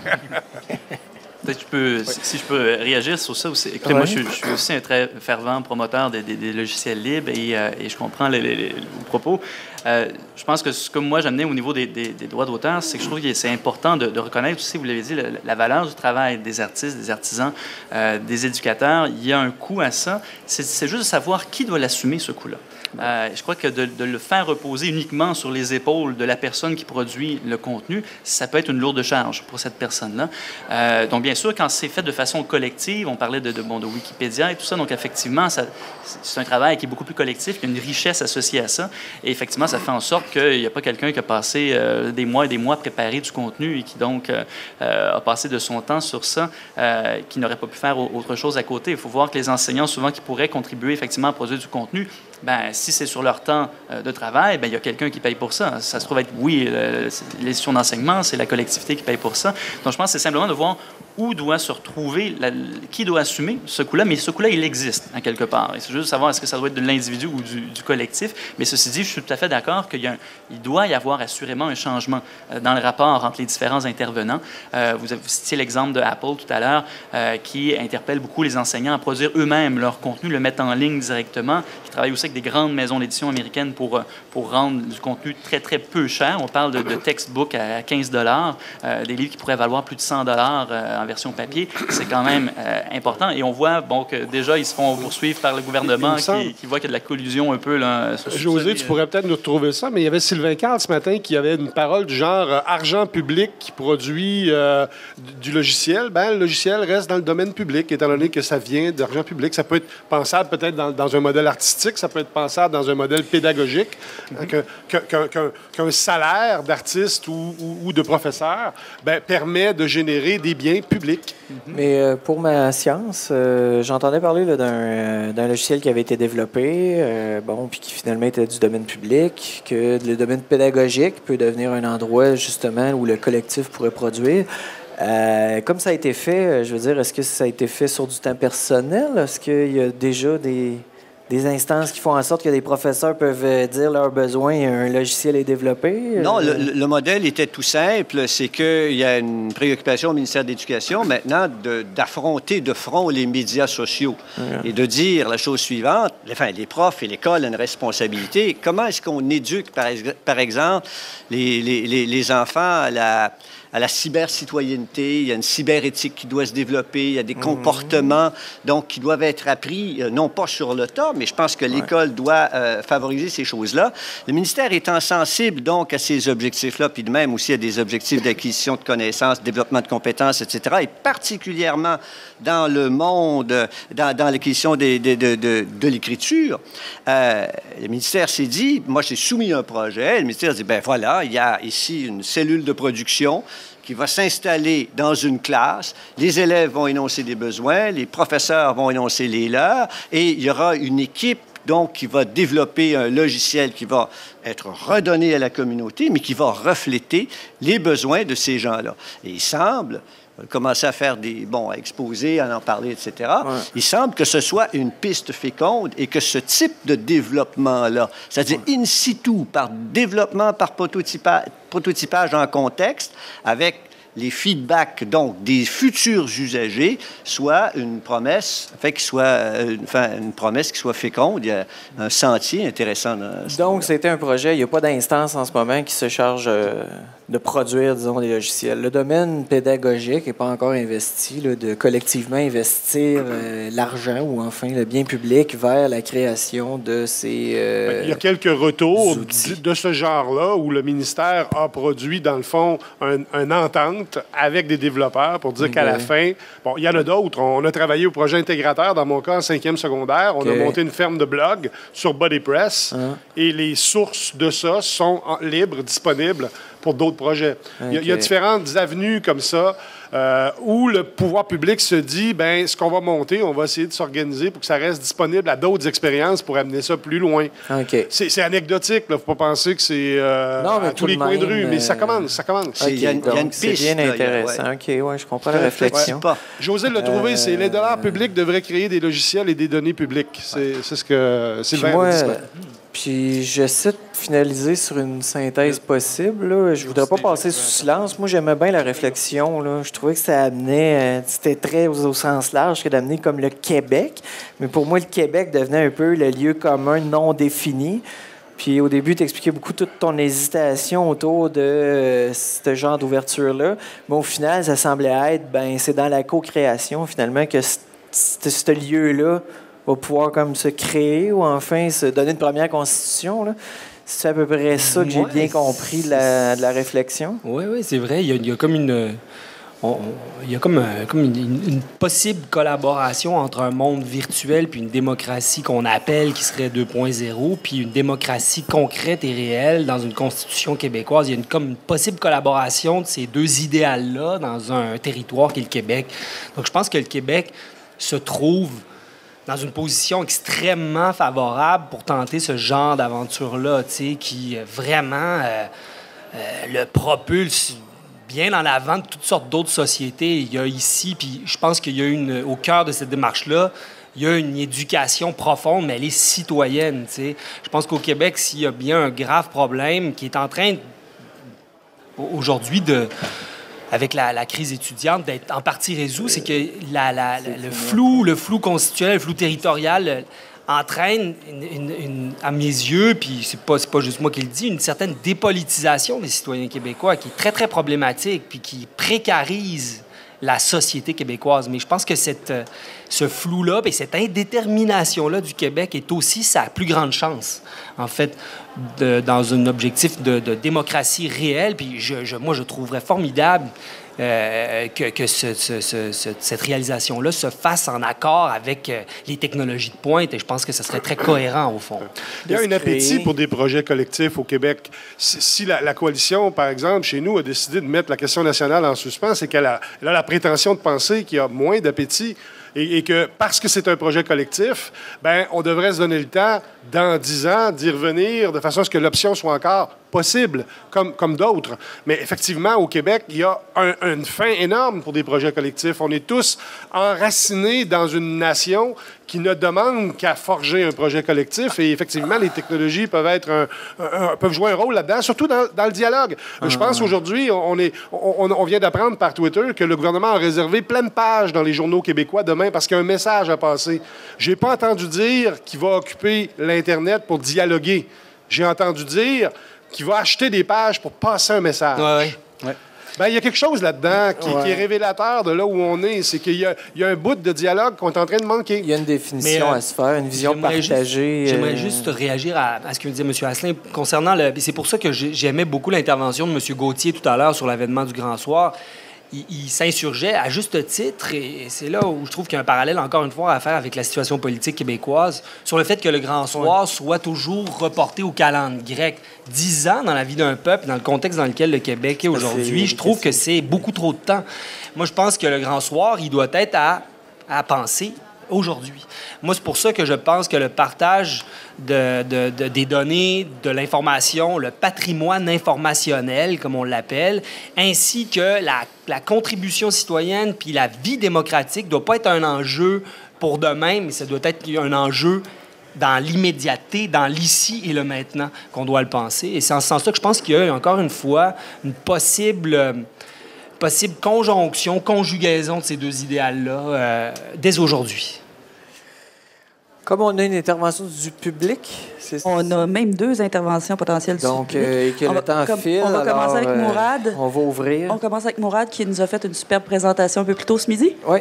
Peut-être si je peux réagir sur ça aussi. Écoutez, moi, je suis aussi un très fervent promoteur des logiciels libres et je comprends les propos. Je pense que ce que moi j'amenais au niveau des droits d'auteur, c'est que je trouve que c'est important de reconnaître aussi, vous l'avez dit, la valeur du travail des artistes, des artisans, des éducateurs. Il y a un coût à ça. C'est juste de savoir qui doit l'assumer, ce coût-là. Je crois que de le faire reposer uniquement sur les épaules de la personne qui produit le contenu, ça peut être une lourde charge pour cette personne-là. Donc, bien sûr, quand c'est fait de façon collective, on parlait de Wikipédia et tout ça, donc effectivement, c'est un travail qui est beaucoup plus collectif, il y a une richesse associée à ça, et effectivement, ça fait en sorte qu'il n'y a pas quelqu'un qui a passé des mois et des mois à préparer du contenu et qui, donc, a passé de son temps sur ça, qui n'aurait pas pu faire autre chose à côté. Il faut voir que les enseignants, souvent, qui pourraient contribuer effectivement à produire du contenu, ben, si c'est sur leur temps de travail, ben, il y a quelqu'un qui paye pour ça. Ça se trouve être, oui, l'institution d'enseignement, c'est la collectivité qui paye pour ça. Donc, je pense que c'est simplement de voir où doit se retrouver, qui doit assumer ce coût-là, mais ce coût-là, il existe, en quelque part. Et c'est juste de savoir est-ce que ça doit être de l'individu ou du collectif. Mais ceci dit, je suis tout à fait d'accord qu'il doit y avoir assurément un changement dans le rapport entre les différents intervenants. Vous citiez l'exemple de Apple tout à l'heure, qui interpelle beaucoup les enseignants à produire eux-mêmes leur contenu, le mettre en ligne directement, qui travaille aussi avec des grandes maisons d'édition américaines pour rendre du contenu très, très peu cher. On parle de textbooks à 15 $, des livres qui pourraient valoir plus de 100 $ en version papier. C'est quand même important. Et on voit que déjà, ils se font poursuivre par le gouvernement qui voit qu'il y a de la collusion un peu. Là,
José, tu pourrais peut-être nous retrouver ça, mais il y avait Sylvain Carle ce matin qui avait une parole du genre argent public qui produit du logiciel. Ben, le logiciel reste dans le domaine public, étant donné que ça vient d'argent public. Ça peut être pensable peut-être dans un modèle artistique, ça peut peut être pensable dans un modèle pédagogique, qu'un salaire d'artiste ou de professeur permet de générer des biens publics.
Mais pour ma science, j'entendais parler là, d'un logiciel qui avait été développé, puis qui finalement était du domaine public, que le domaine pédagogique peut devenir un endroit justement où le collectif pourrait produire. Comme ça a été fait, je veux dire, est-ce que ça a été fait sur du temps personnel? Est-ce qu'il y a déjà des instances qui font en sorte que les professeurs peuvent dire leurs besoins et un logiciel est développé?
Non, le modèle était tout simple. C'est qu'il y a une préoccupation au ministère de l'Éducation maintenant d'affronter de front les médias sociaux et de dire la chose suivante. Enfin, les profs et l'école ont une responsabilité. Comment est-ce qu'on éduque, par exemple, les enfants à la cyber-citoyenneté? Il y a une cyber-éthique qui doit se développer. Il y a des comportements donc, qui doivent être appris, non pas sur le tas, mais je pense que l'école doit favoriser ces choses-là. Le ministère étant sensible donc à ces objectifs-là, puis de même aussi à des objectifs d'acquisition de connaissances, développement de compétences, etc., et particulièrement dans le monde, dans l'acquisition de l'écriture, le ministère s'est dit, moi j'ai soumis un projet, le ministère dit, ben voilà, il y a ici une cellule de production qui va s'installer dans une classe. Les élèves vont énoncer des besoins, les professeurs vont énoncer les leurs, et il y aura une équipe donc qui va développer un logiciel qui va être redonné à la communauté, mais qui va refléter les besoins de ces gens-là. Et il semble commencer à faire à exposer, à en parler, etc. Ouais. Il semble que ce soit une piste féconde et que ce type de développement-là, c'est-à-dire in situ, par développement, par prototypage en contexte, avec les feedbacks, donc, des futurs usagers, soit une promesse, une promesse qui soit féconde. Il y a un sentier intéressant.
Donc, c'était un projet. Il n'y a pas d'instance en ce moment qui se charge de produire, disons, des logiciels. Le domaine pédagogique n'est pas encore investi, de collectivement investir l'argent ou, enfin, le bien public vers la création de ces
il y a quelques retours de ce genre-là où le ministère a produit, dans le fond, une entente avec des développeurs pour dire qu'à la fin, il y en a d'autres. On a travaillé au projet intégrateur, dans mon cas, en 5e secondaire. On a monté une ferme de blog sur BuddyPress et les sources de ça sont libres, disponibles pour d'autres projets. Il y a différentes avenues comme ça où le pouvoir public se dit, ce qu'on va monter, on va essayer de s'organiser pour que ça reste disponible à d'autres expériences pour amener ça plus loin. C'est anecdotique, il ne faut pas penser que c'est à tous les coins de rue, mais ça commence.
Il y a une piste.
C'est bien intéressant. Je comprends la réflexion.
José l'a trouvé, c'est les dollars publics devraient créer des logiciels et des données publiques. C'est ce que Sylvain a dit.
Puis j'essaie de finaliser sur une synthèse possible. Là. Je voudrais pas passer sous silence. Moi, j'aimais bien la réflexion. Là. Je trouvais que ça amenait... c'était très au sens large que d'amener comme le Québec. Mais pour moi, le Québec devenait un peu le lieu commun non défini. Puis au début, tu expliquais beaucoup toute ton hésitation autour de ce genre d'ouverture-là. Mais au final, ça semblait être, c'est dans la co-création, finalement, que ce lieu-là va pouvoir comme se créer ou enfin se donner une première constitution. Là. C'est à peu près ça que j'ai bien compris de la réflexion.
Oui, c'est vrai. Il y a comme une... il y a comme une possible collaboration entre un monde virtuel puis une démocratie qu'on appelle qui serait 2.0 puis une démocratie concrète et réelle dans une constitution québécoise. Il y a comme une possible collaboration de ces deux idéals-là dans un territoire qui est le Québec. Donc, je pense que le Québec se trouve dans une position extrêmement favorable pour tenter ce genre d'aventure-là, qui vraiment le propulse bien en avant de toutes sortes d'autres sociétés. Il y a ici, puis je pense qu'il y a au cœur de cette démarche-là, il y a une éducation profonde, mais elle est citoyenne. Je pense qu'au Québec, s'il y a bien un grave problème qui est en train, aujourd'hui, avec la crise étudiante, d'être en partie résolu, c'est que le flou constitutionnel, le flou territorial entraîne, à mes yeux, puis c'est pas juste moi qui le dis, une certaine dépolitisation des citoyens québécois qui est très, très problématique, puis qui précarise la société québécoise. Mais je pense que ce flou-là et cette indétermination-là du Québec est aussi sa plus grande chance, en fait, dans un objectif de démocratie réelle. Puis moi, je trouverais formidable que cette réalisation-là se fasse en accord avec les technologies de pointe. Et je pense que ce serait très cohérent, au fond.
Il y a un appétit pour des projets collectifs au Québec. Si la coalition, par exemple, chez nous, a décidé de mettre la question nationale en suspens, c'est qu'elle a la prétention de penser qu'il y a moins d'appétit et que parce que c'est un projet collectif, ben on devrait se donner le temps, dans 10 ans, d'y revenir de façon à ce que l'option soit encore possible, comme d'autres. Mais effectivement, au Québec, il y a une faim énorme pour des projets collectifs. On est tous enracinés dans une nation qui ne demande qu'à forger un projet collectif. Et effectivement, les technologies peuvent jouer un rôle là-dedans, surtout dans le dialogue. Je pense aujourd'hui, on vient d'apprendre par Twitter que le gouvernement a réservé plein de pages dans les journaux québécois demain parce qu'il y a un message à passer. Je n'ai pas entendu dire qu'il va occuper l'Internet pour dialoguer. J'ai entendu dire qu'il va acheter des pages pour passer un message.
Ouais.
Ben, il y a quelque chose là-dedans qui est révélateur de là où on est. C'est qu'il y a un bout de dialogue qu'on est en train de manquer.
Il y a une définition à se faire, une vision partagée.
J'aimerais juste réagir à ce que disait M. Asselin concernant c'est pour ça que j'aimais beaucoup l'intervention de M. Gauthier tout à l'heure sur l'avènement du Grand Soir. Il s'insurgeait à juste titre, et c'est là où je trouve qu'il y a un parallèle, encore une fois, à faire avec la situation politique québécoise, sur le fait que le Grand Soir soit toujours reporté au calendrier grec. 10 ans dans la vie d'un peuple, dans le contexte dans lequel le Québec est aujourd'hui, je trouve que c'est beaucoup trop de temps. Moi, je pense que le Grand Soir, il doit être à penser aujourd'hui. Moi, c'est pour ça que je pense que le partage des données, de l'information, le patrimoine informationnel, comme on l'appelle, ainsi que la contribution citoyenne puis la vie démocratique ne doit pas être un enjeu pour demain, mais ça doit être un enjeu dans l'immédiateté, dans l'ici et le maintenant qu'on doit le penser. Et c'est en ce sens-là que je pense qu'il y a, encore une fois, une possible conjugaison de ces deux idéaux-là dès aujourd'hui.
Comme on a une intervention du public,
on a même 2 interventions potentielles du public.
Et que le temps file,
on va commencer avec Mourad.
On va ouvrir.
On commence avec Mourad qui nous a fait une superbe présentation un peu plus tôt ce midi.
Oui.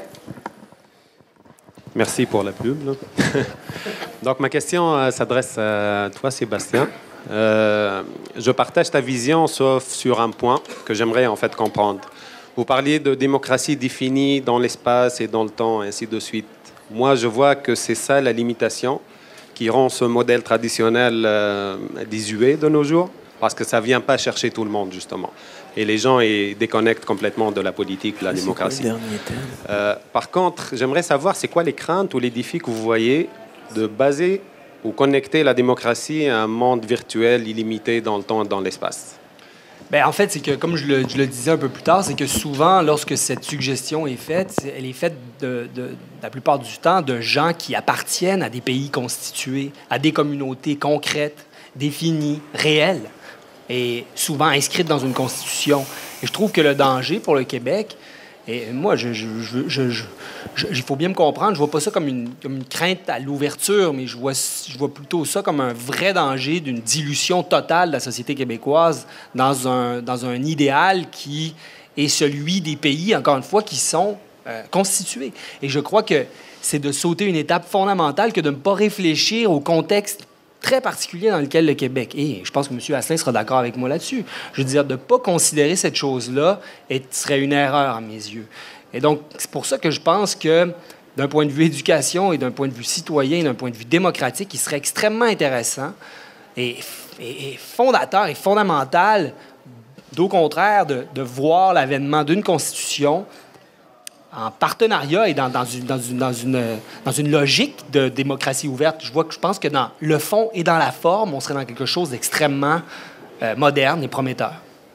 Merci pour la pub. Donc, ma question s'adresse à toi, Sébastien. Je partage ta vision, sauf sur un point que j'aimerais en fait comprendre. Vous parliez de démocratie définie dans l'espace et dans le temps, et ainsi de suite. Moi, je vois que c'est ça la limitation qui rend ce modèle traditionnel désuet de nos jours, parce que ça ne vient pas chercher tout le monde, justement. Et les gens ils déconnectent complètement de la politique, de la démocratie. Par contre, j'aimerais savoir, c'est quoi les craintes ou les défis que vous voyez de baser ou connecter la démocratie à un monde virtuel illimité dans le temps et dans l'espace?
Bien, en fait, c'est que, comme je le disais un peu plus tard, c'est que souvent, lorsque cette suggestion est faite, elle est faite la plupart du temps de gens qui appartiennent à des pays constitués, à des communautés concrètes, définies, réelles, et souvent inscrites dans une constitution. Et je trouve que le danger pour le Québec, et moi, il faut bien me comprendre, je vois pas ça comme une crainte à l'ouverture, mais je vois plutôt ça comme un vrai danger d'une dilution totale de la société québécoise dans un idéal qui est celui des pays, encore une fois, qui sont constitués. Et je crois que c'est de sauter une étape fondamentale que de ne pas réfléchir au contexte très particulier dans lequel le Québec est. Je pense que M. Asselin sera d'accord avec moi là-dessus. Je veux dire, de ne pas considérer cette chose-là serait une erreur à mes yeux. Et donc, c'est pour ça que je pense que, d'un point de vue éducation et d'un point de vue citoyen, d'un point de vue démocratique, il serait extrêmement intéressant et fondateur et fondamental, au contraire, de voir l'avènement d'une constitution en partenariat et dans une logique de démocratie ouverte. Je pense que dans le fond et dans la forme, on serait dans quelque chose d'extrêmement moderne et prometteur.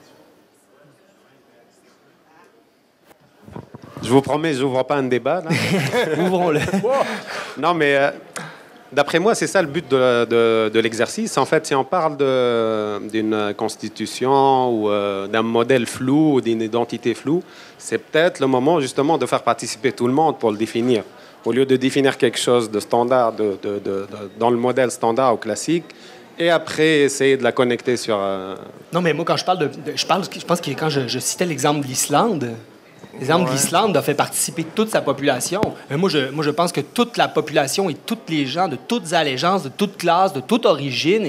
Je vous promets, je n'ouvre pas un débat.
Ouvrons-le.
Non, mais d'après moi, c'est ça le but de l'exercice. En fait, si on parle d'une constitution ou d'un modèle flou ou d'une identité floue, c'est peut-être le moment justement de faire participer tout le monde pour le définir. Au lieu de définir quelque chose de standard, dans le modèle standard ou classique, et après essayer de la connecter sur...
Non, mais moi, quand je parle je pense que quand je citais l'exemple de l'Islande, l'exemple de l'Islande a fait participer toute sa population. Moi, je pense que toute la population et tous les gens de toutes allégeances, de toutes classes, de toute origine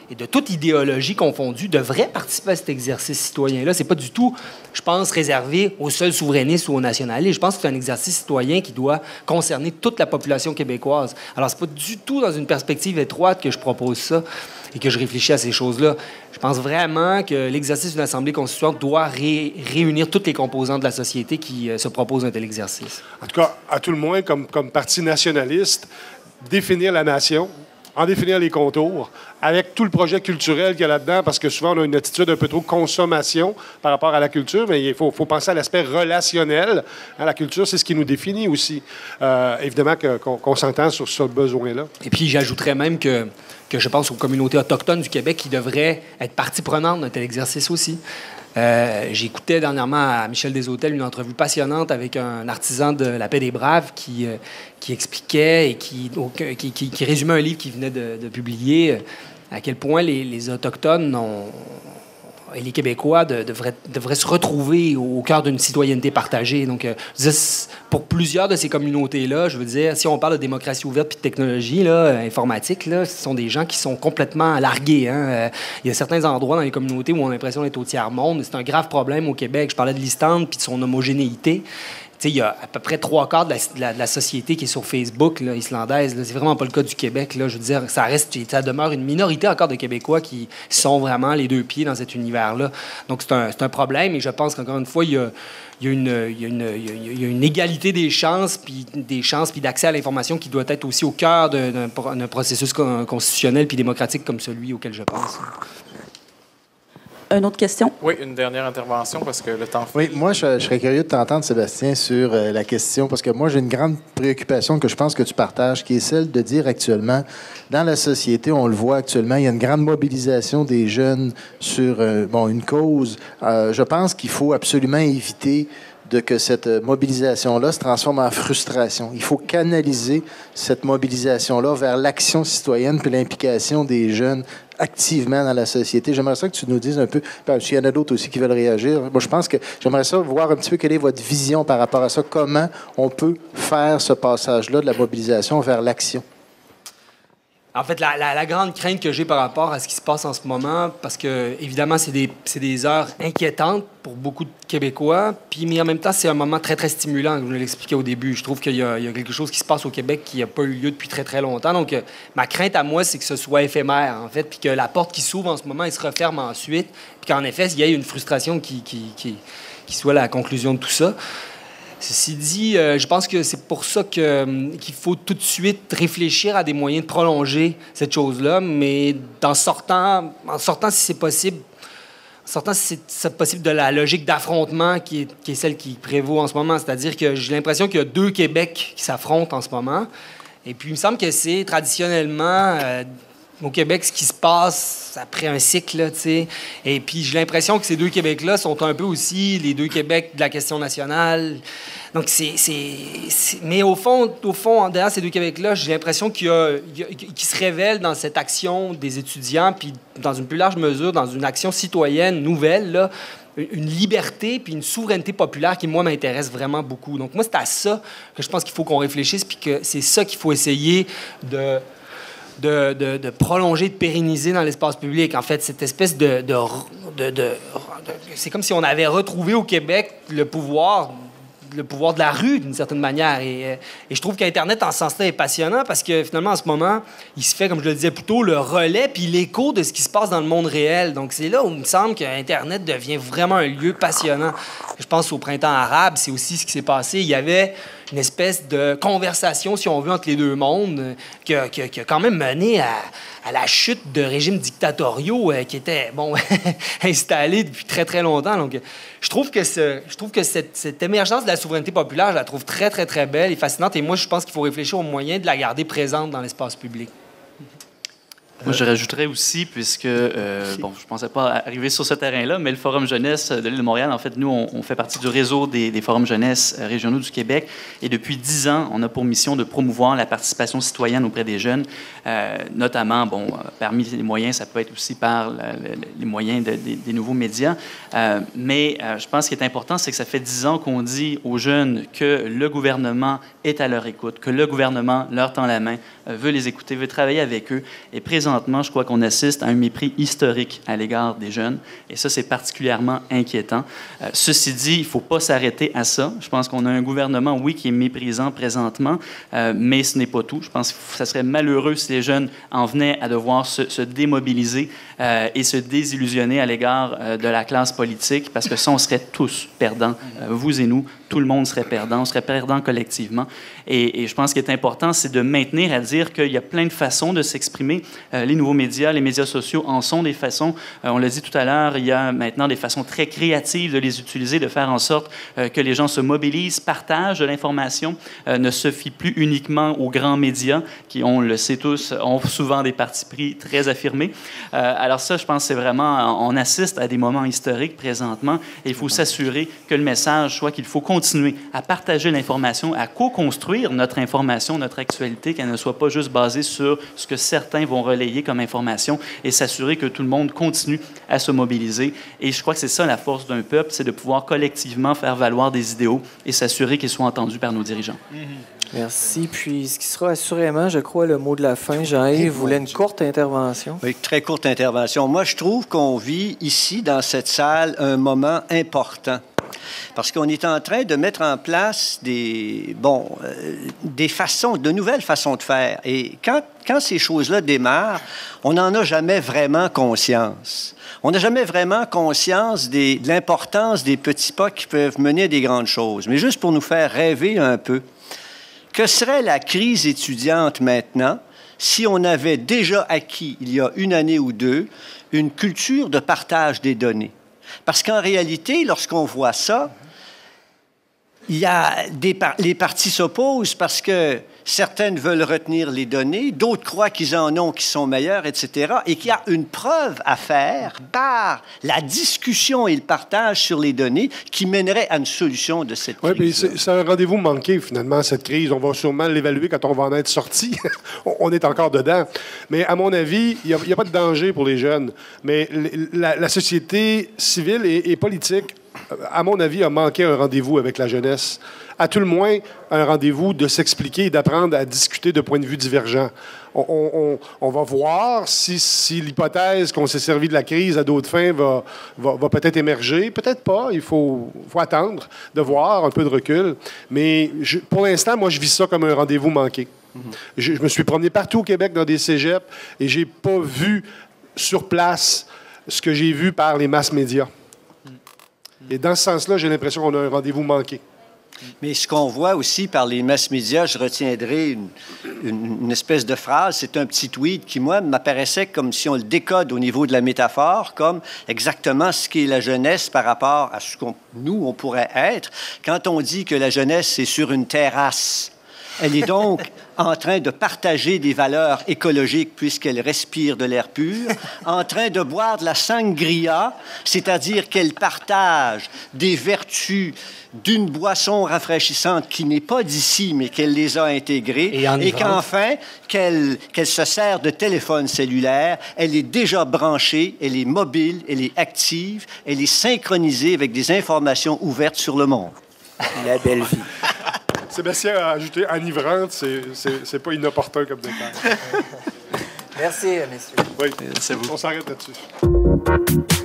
et de toute idéologie confondue devraient participer à cet exercice citoyen-là. C'est pas du tout, je pense, réservé aux seuls souverainistes ou aux nationalistes. Je pense que c'est un exercice citoyen qui doit concerner toute la population québécoise. Alors, c'est pas du tout dans une perspective étroite que je propose ça et que je réfléchis à ces choses-là. Je pense vraiment que l'exercice d'une Assemblée constituante doit réunir toutes les composantes de la société qui se proposent un tel exercice.
En tout cas, à tout le moins, comme parti nationaliste, définir la nation, en définir les contours, avec tout le projet culturel qu'il y a là-dedans, parce que souvent, on a une attitude un peu trop consommation par rapport à la culture, mais il faut penser à l'aspect relationnel. La culture, c'est ce qui nous définit aussi. Évidemment qu'on s'entend sur ce besoin-là.
Et puis, j'ajouterais même que je pense aux communautés autochtones du Québec qui devraient être partie prenante d'un tel exercice aussi. J'écoutais dernièrement à Michel Desautels une entrevue passionnante avec un artisan de la Paix des Braves qui expliquait et qui résumait un livre qu'il venait de publier, à quel point les Autochtones et les Québécois devraient se retrouver au cœur d'une citoyenneté partagée. Donc, pour plusieurs de ces communautés-là, je veux dire, si on parle de démocratie ouverte puis de technologie informatique, ce sont des gens qui sont complètement largués. Hein. Il y a certains endroits dans les communautés où on a l'impression d'être au tiers-monde. C'est un grave problème au Québec. Je parlais de l'Islande puis de son homogénéité. Il y a à peu près 3/4 de la société qui est sur Facebook, là, islandaise. C'est vraiment pas le cas du Québec. Là. Je veux dire, ça demeure une minorité encore de Québécois qui sont vraiment les deux pieds dans cet univers-là. Donc, c'est un problème. Et je pense qu'encore une fois, il y a une égalité des chances puis d'accès à l'information qui doit être aussi au cœur d'un processus constitutionnel puis démocratique comme celui auquel je pense.
Une autre question?
Oui, une dernière intervention parce que le temps file.
Oui, moi, je serais curieux de t'entendre, Sébastien, sur la question, parce que moi, j'ai une grande préoccupation que je pense que tu partages, qui est celle de dire actuellement, dans la société, on le voit actuellement, il y a une grande mobilisation des jeunes sur une cause. Je pense qu'il faut absolument éviter que cette mobilisation-là se transforme en frustration. Il faut canaliser cette mobilisation-là vers l'action citoyenne puis l'implication des jeunes activement dans la société. J'aimerais ça que tu nous dises un peu, parce qu'il y en a d'autres aussi qui veulent réagir. Moi, je pense que j'aimerais ça voir un petit peu quelle est votre vision par rapport à ça, comment on peut faire ce passage-là de la mobilisation vers l'action.
En fait, la grande crainte que j'ai par rapport à ce qui se passe en ce moment, parce que, évidemment, c'est des heures inquiétantes pour beaucoup de Québécois, mais en même temps, c'est un moment très, très stimulant, comme je l'expliquais au début. Je trouve qu'il y a quelque chose qui se passe au Québec qui n'a pas eu lieu depuis très, très longtemps. Donc, ma crainte à moi, c'est que ce soit éphémère, en fait, puis que la porte qui s'ouvre en ce moment, elle se referme ensuite, puis qu'en effet, il y ait une frustration qui soit la conclusion de tout ça. Ceci dit, je pense que c'est pour ça qu'il faut tout de suite réfléchir à des moyens de prolonger cette chose-là, mais en sortant si c'est possible, de la logique d'affrontement qui est celle qui prévaut en ce moment. C'est-à-dire que j'ai l'impression qu'il y a deux Québec qui s'affrontent en ce moment. Et puis, il me semble que c'est traditionnellement... au Québec, ce qui se passe après un cycle, là, tu sais. Et puis, j'ai l'impression que ces deux Québec-là sont un peu aussi les deux Québec de la question nationale. Donc, mais au fond, derrière ces deux Québec-là, j'ai l'impression qu'ils se révèlent dans cette action des étudiants, puis dans une plus large mesure, dans une action citoyenne nouvelle, là, une liberté puis une souveraineté populaire qui, moi, m'intéresse vraiment beaucoup. Donc, moi, c'est à ça que je pense qu'il faut qu'on réfléchisse, puis que c'est ça qu'il faut essayer de prolonger, de pérenniser dans l'espace public. En fait, cette espèce c'est comme si on avait retrouvé au Québec le pouvoir de la rue, d'une certaine manière. Et je trouve qu'Internet, en ce sens-là, est passionnant parce que, finalement, en ce moment, il se fait, comme je le disais plus tôt, le relais puis l'écho de ce qui se passe dans le monde réel. Donc, c'est là où il me semble qu'Internet devient vraiment un lieu passionnant. Je pense au printemps arabe, c'est aussi ce qui s'est passé. Il y avait une espèce de conversation, si on veut, entre les deux mondes qui a quand même mené à la chute de régimes dictatoriaux qui étaient, installés depuis très, très longtemps. Donc, je trouve que cette émergence de la souveraineté populaire, je la trouve très, très, très belle et fascinante. Et moi, je pense qu'il faut réfléchir aux moyens de la garder présente dans l'espace public.
Moi, je rajouterais aussi, puisque, je ne pensais pas arriver sur ce terrain-là, mais le Forum jeunesse de l'île de Montréal, en fait, nous, on fait partie du réseau des forums jeunesse régionaux du Québec. Et depuis 10 ans, on a pour mission de promouvoir la participation citoyenne auprès des jeunes, notamment, parmi les moyens, ça peut être aussi par les moyens des nouveaux médias. Mais je pense qu'il est important, c'est que ça fait 10 ans qu'on dit aux jeunes que le gouvernement est à leur écoute, que le gouvernement leur tend la main, veut les écouter, veut travailler avec eux. Et présentement, présentement, je crois qu'on assiste à un mépris historique à l'égard des jeunes, et ça, c'est particulièrement inquiétant. Ceci dit, il ne faut pas s'arrêter à ça. Je pense qu'on a un gouvernement, oui, qui est méprisant présentement, mais ce n'est pas tout. Je pense que ça serait malheureux si les jeunes en venaient à devoir se démobiliser et se désillusionner à l'égard de la classe politique, parce que ça, on serait tous perdants, vous et nous, tout le monde serait perdant, on serait perdant collectivement. Et je pense qu'il est important, c'est de maintenir à dire qu'il y a plein de façons de s'exprimer. Les nouveaux médias, les médias sociaux en sont des façons. On l'a dit tout à l'heure, il y a maintenant des façons très créatives de les utiliser, de faire en sorte que les gens se mobilisent, partagent de l'information, ne se fient plus uniquement aux grands médias qui, on le sait tous, ont souvent des partis pris très affirmés. Alors ça, je pense que c'est vraiment, on assiste à des moments historiques présentement et il faut s'assurer que le message soit qu'il faut continuer à partager l'information, à co-construire notre information, notre actualité, qu'elle ne soit pas juste basée sur ce que certains vont relayer comme information et s'assurer que tout le monde continue à se mobiliser. Et je crois que c'est ça la force d'un peuple, c'est de pouvoir collectivement faire valoir des idéaux et s'assurer qu'ils soient entendus par nos dirigeants.
Merci. Puis, ce qui sera assurément, je crois, le mot de la fin. Jean-Yves voulait une courte intervention.
Oui, très courte intervention. Moi, je trouve qu'on vit ici, dans cette salle, un moment important. Parce qu'on est en train de mettre en place des façons, de nouvelles façons de faire. Et quand ces choses-là démarrent, on n'en a jamais vraiment conscience. On n'a jamais vraiment conscience de l'importance des petits pas qui peuvent mener à des grandes choses. Mais juste pour nous faire rêver un peu, que serait la crise étudiante maintenant si on avait déjà acquis, il y a une année ou deux, une culture de partage des données? Parce qu'en réalité, lorsqu'on voit ça, il y a les partis s'opposent parce que certaines veulent retenir les données, d'autres croient qu'ils en ont, qui sont meilleurs, etc. Et qu'il y a une preuve à faire par la discussion et le partage sur les données qui mènerait à une solution de cette crise.
Oui, puis c'est un rendez-vous manqué, finalement, cette crise. On va sûrement l'évaluer quand on va en être sorti. On est encore dedans. Mais à mon avis, il n'y a pas de danger pour les jeunes. Mais la société civile et politique, à mon avis, a manqué un rendez-vous avec la jeunesse. À tout le moins, un rendez-vous de s'expliquer et d'apprendre à discuter de points de vue divergents. On va voir si l'hypothèse qu'on s'est servi de la crise à d'autres fins va peut-être émerger. Peut-être pas. Il faut attendre de voir, un peu de recul. Mais pour l'instant, moi, je vis ça comme un rendez-vous manqué. Je me suis promené partout au Québec dans des cégeps et j'ai pas vu sur place ce que j'ai vu par les masses médias. Et dans ce sens-là, j'ai l'impression qu'on a un rendez-vous manqué.
Mais ce qu'on voit aussi par les mass médias, je retiendrai une espèce de phrase, c'est un petit tweet qui, moi, m'apparaissait comme si on le décode au niveau de la métaphore, comme exactement ce qu'est la jeunesse par rapport à ce qu'on, nous, on pourrait être. Quand on dit que la jeunesse, c'est sur une terrasse, elle est donc en train de partager des valeurs écologiques puisqu'elle respire de l'air pur, en train de boire de la sangria, c'est-à-dire qu'elle partage des vertus d'une boisson rafraîchissante qui n'est pas d'ici, mais qu'elle les a intégrées, et qu'enfin, qu'elle se sert de téléphone cellulaire, elle est déjà branchée, elle est mobile, elle est active, elle est synchronisée avec des informations ouvertes sur le monde.
La belle vie.
Sébastien a ajouté enivrante, c'est pas inopportun comme détail.
Merci, messieurs.
Oui,
c'est vous.
On s'arrête là-dessus.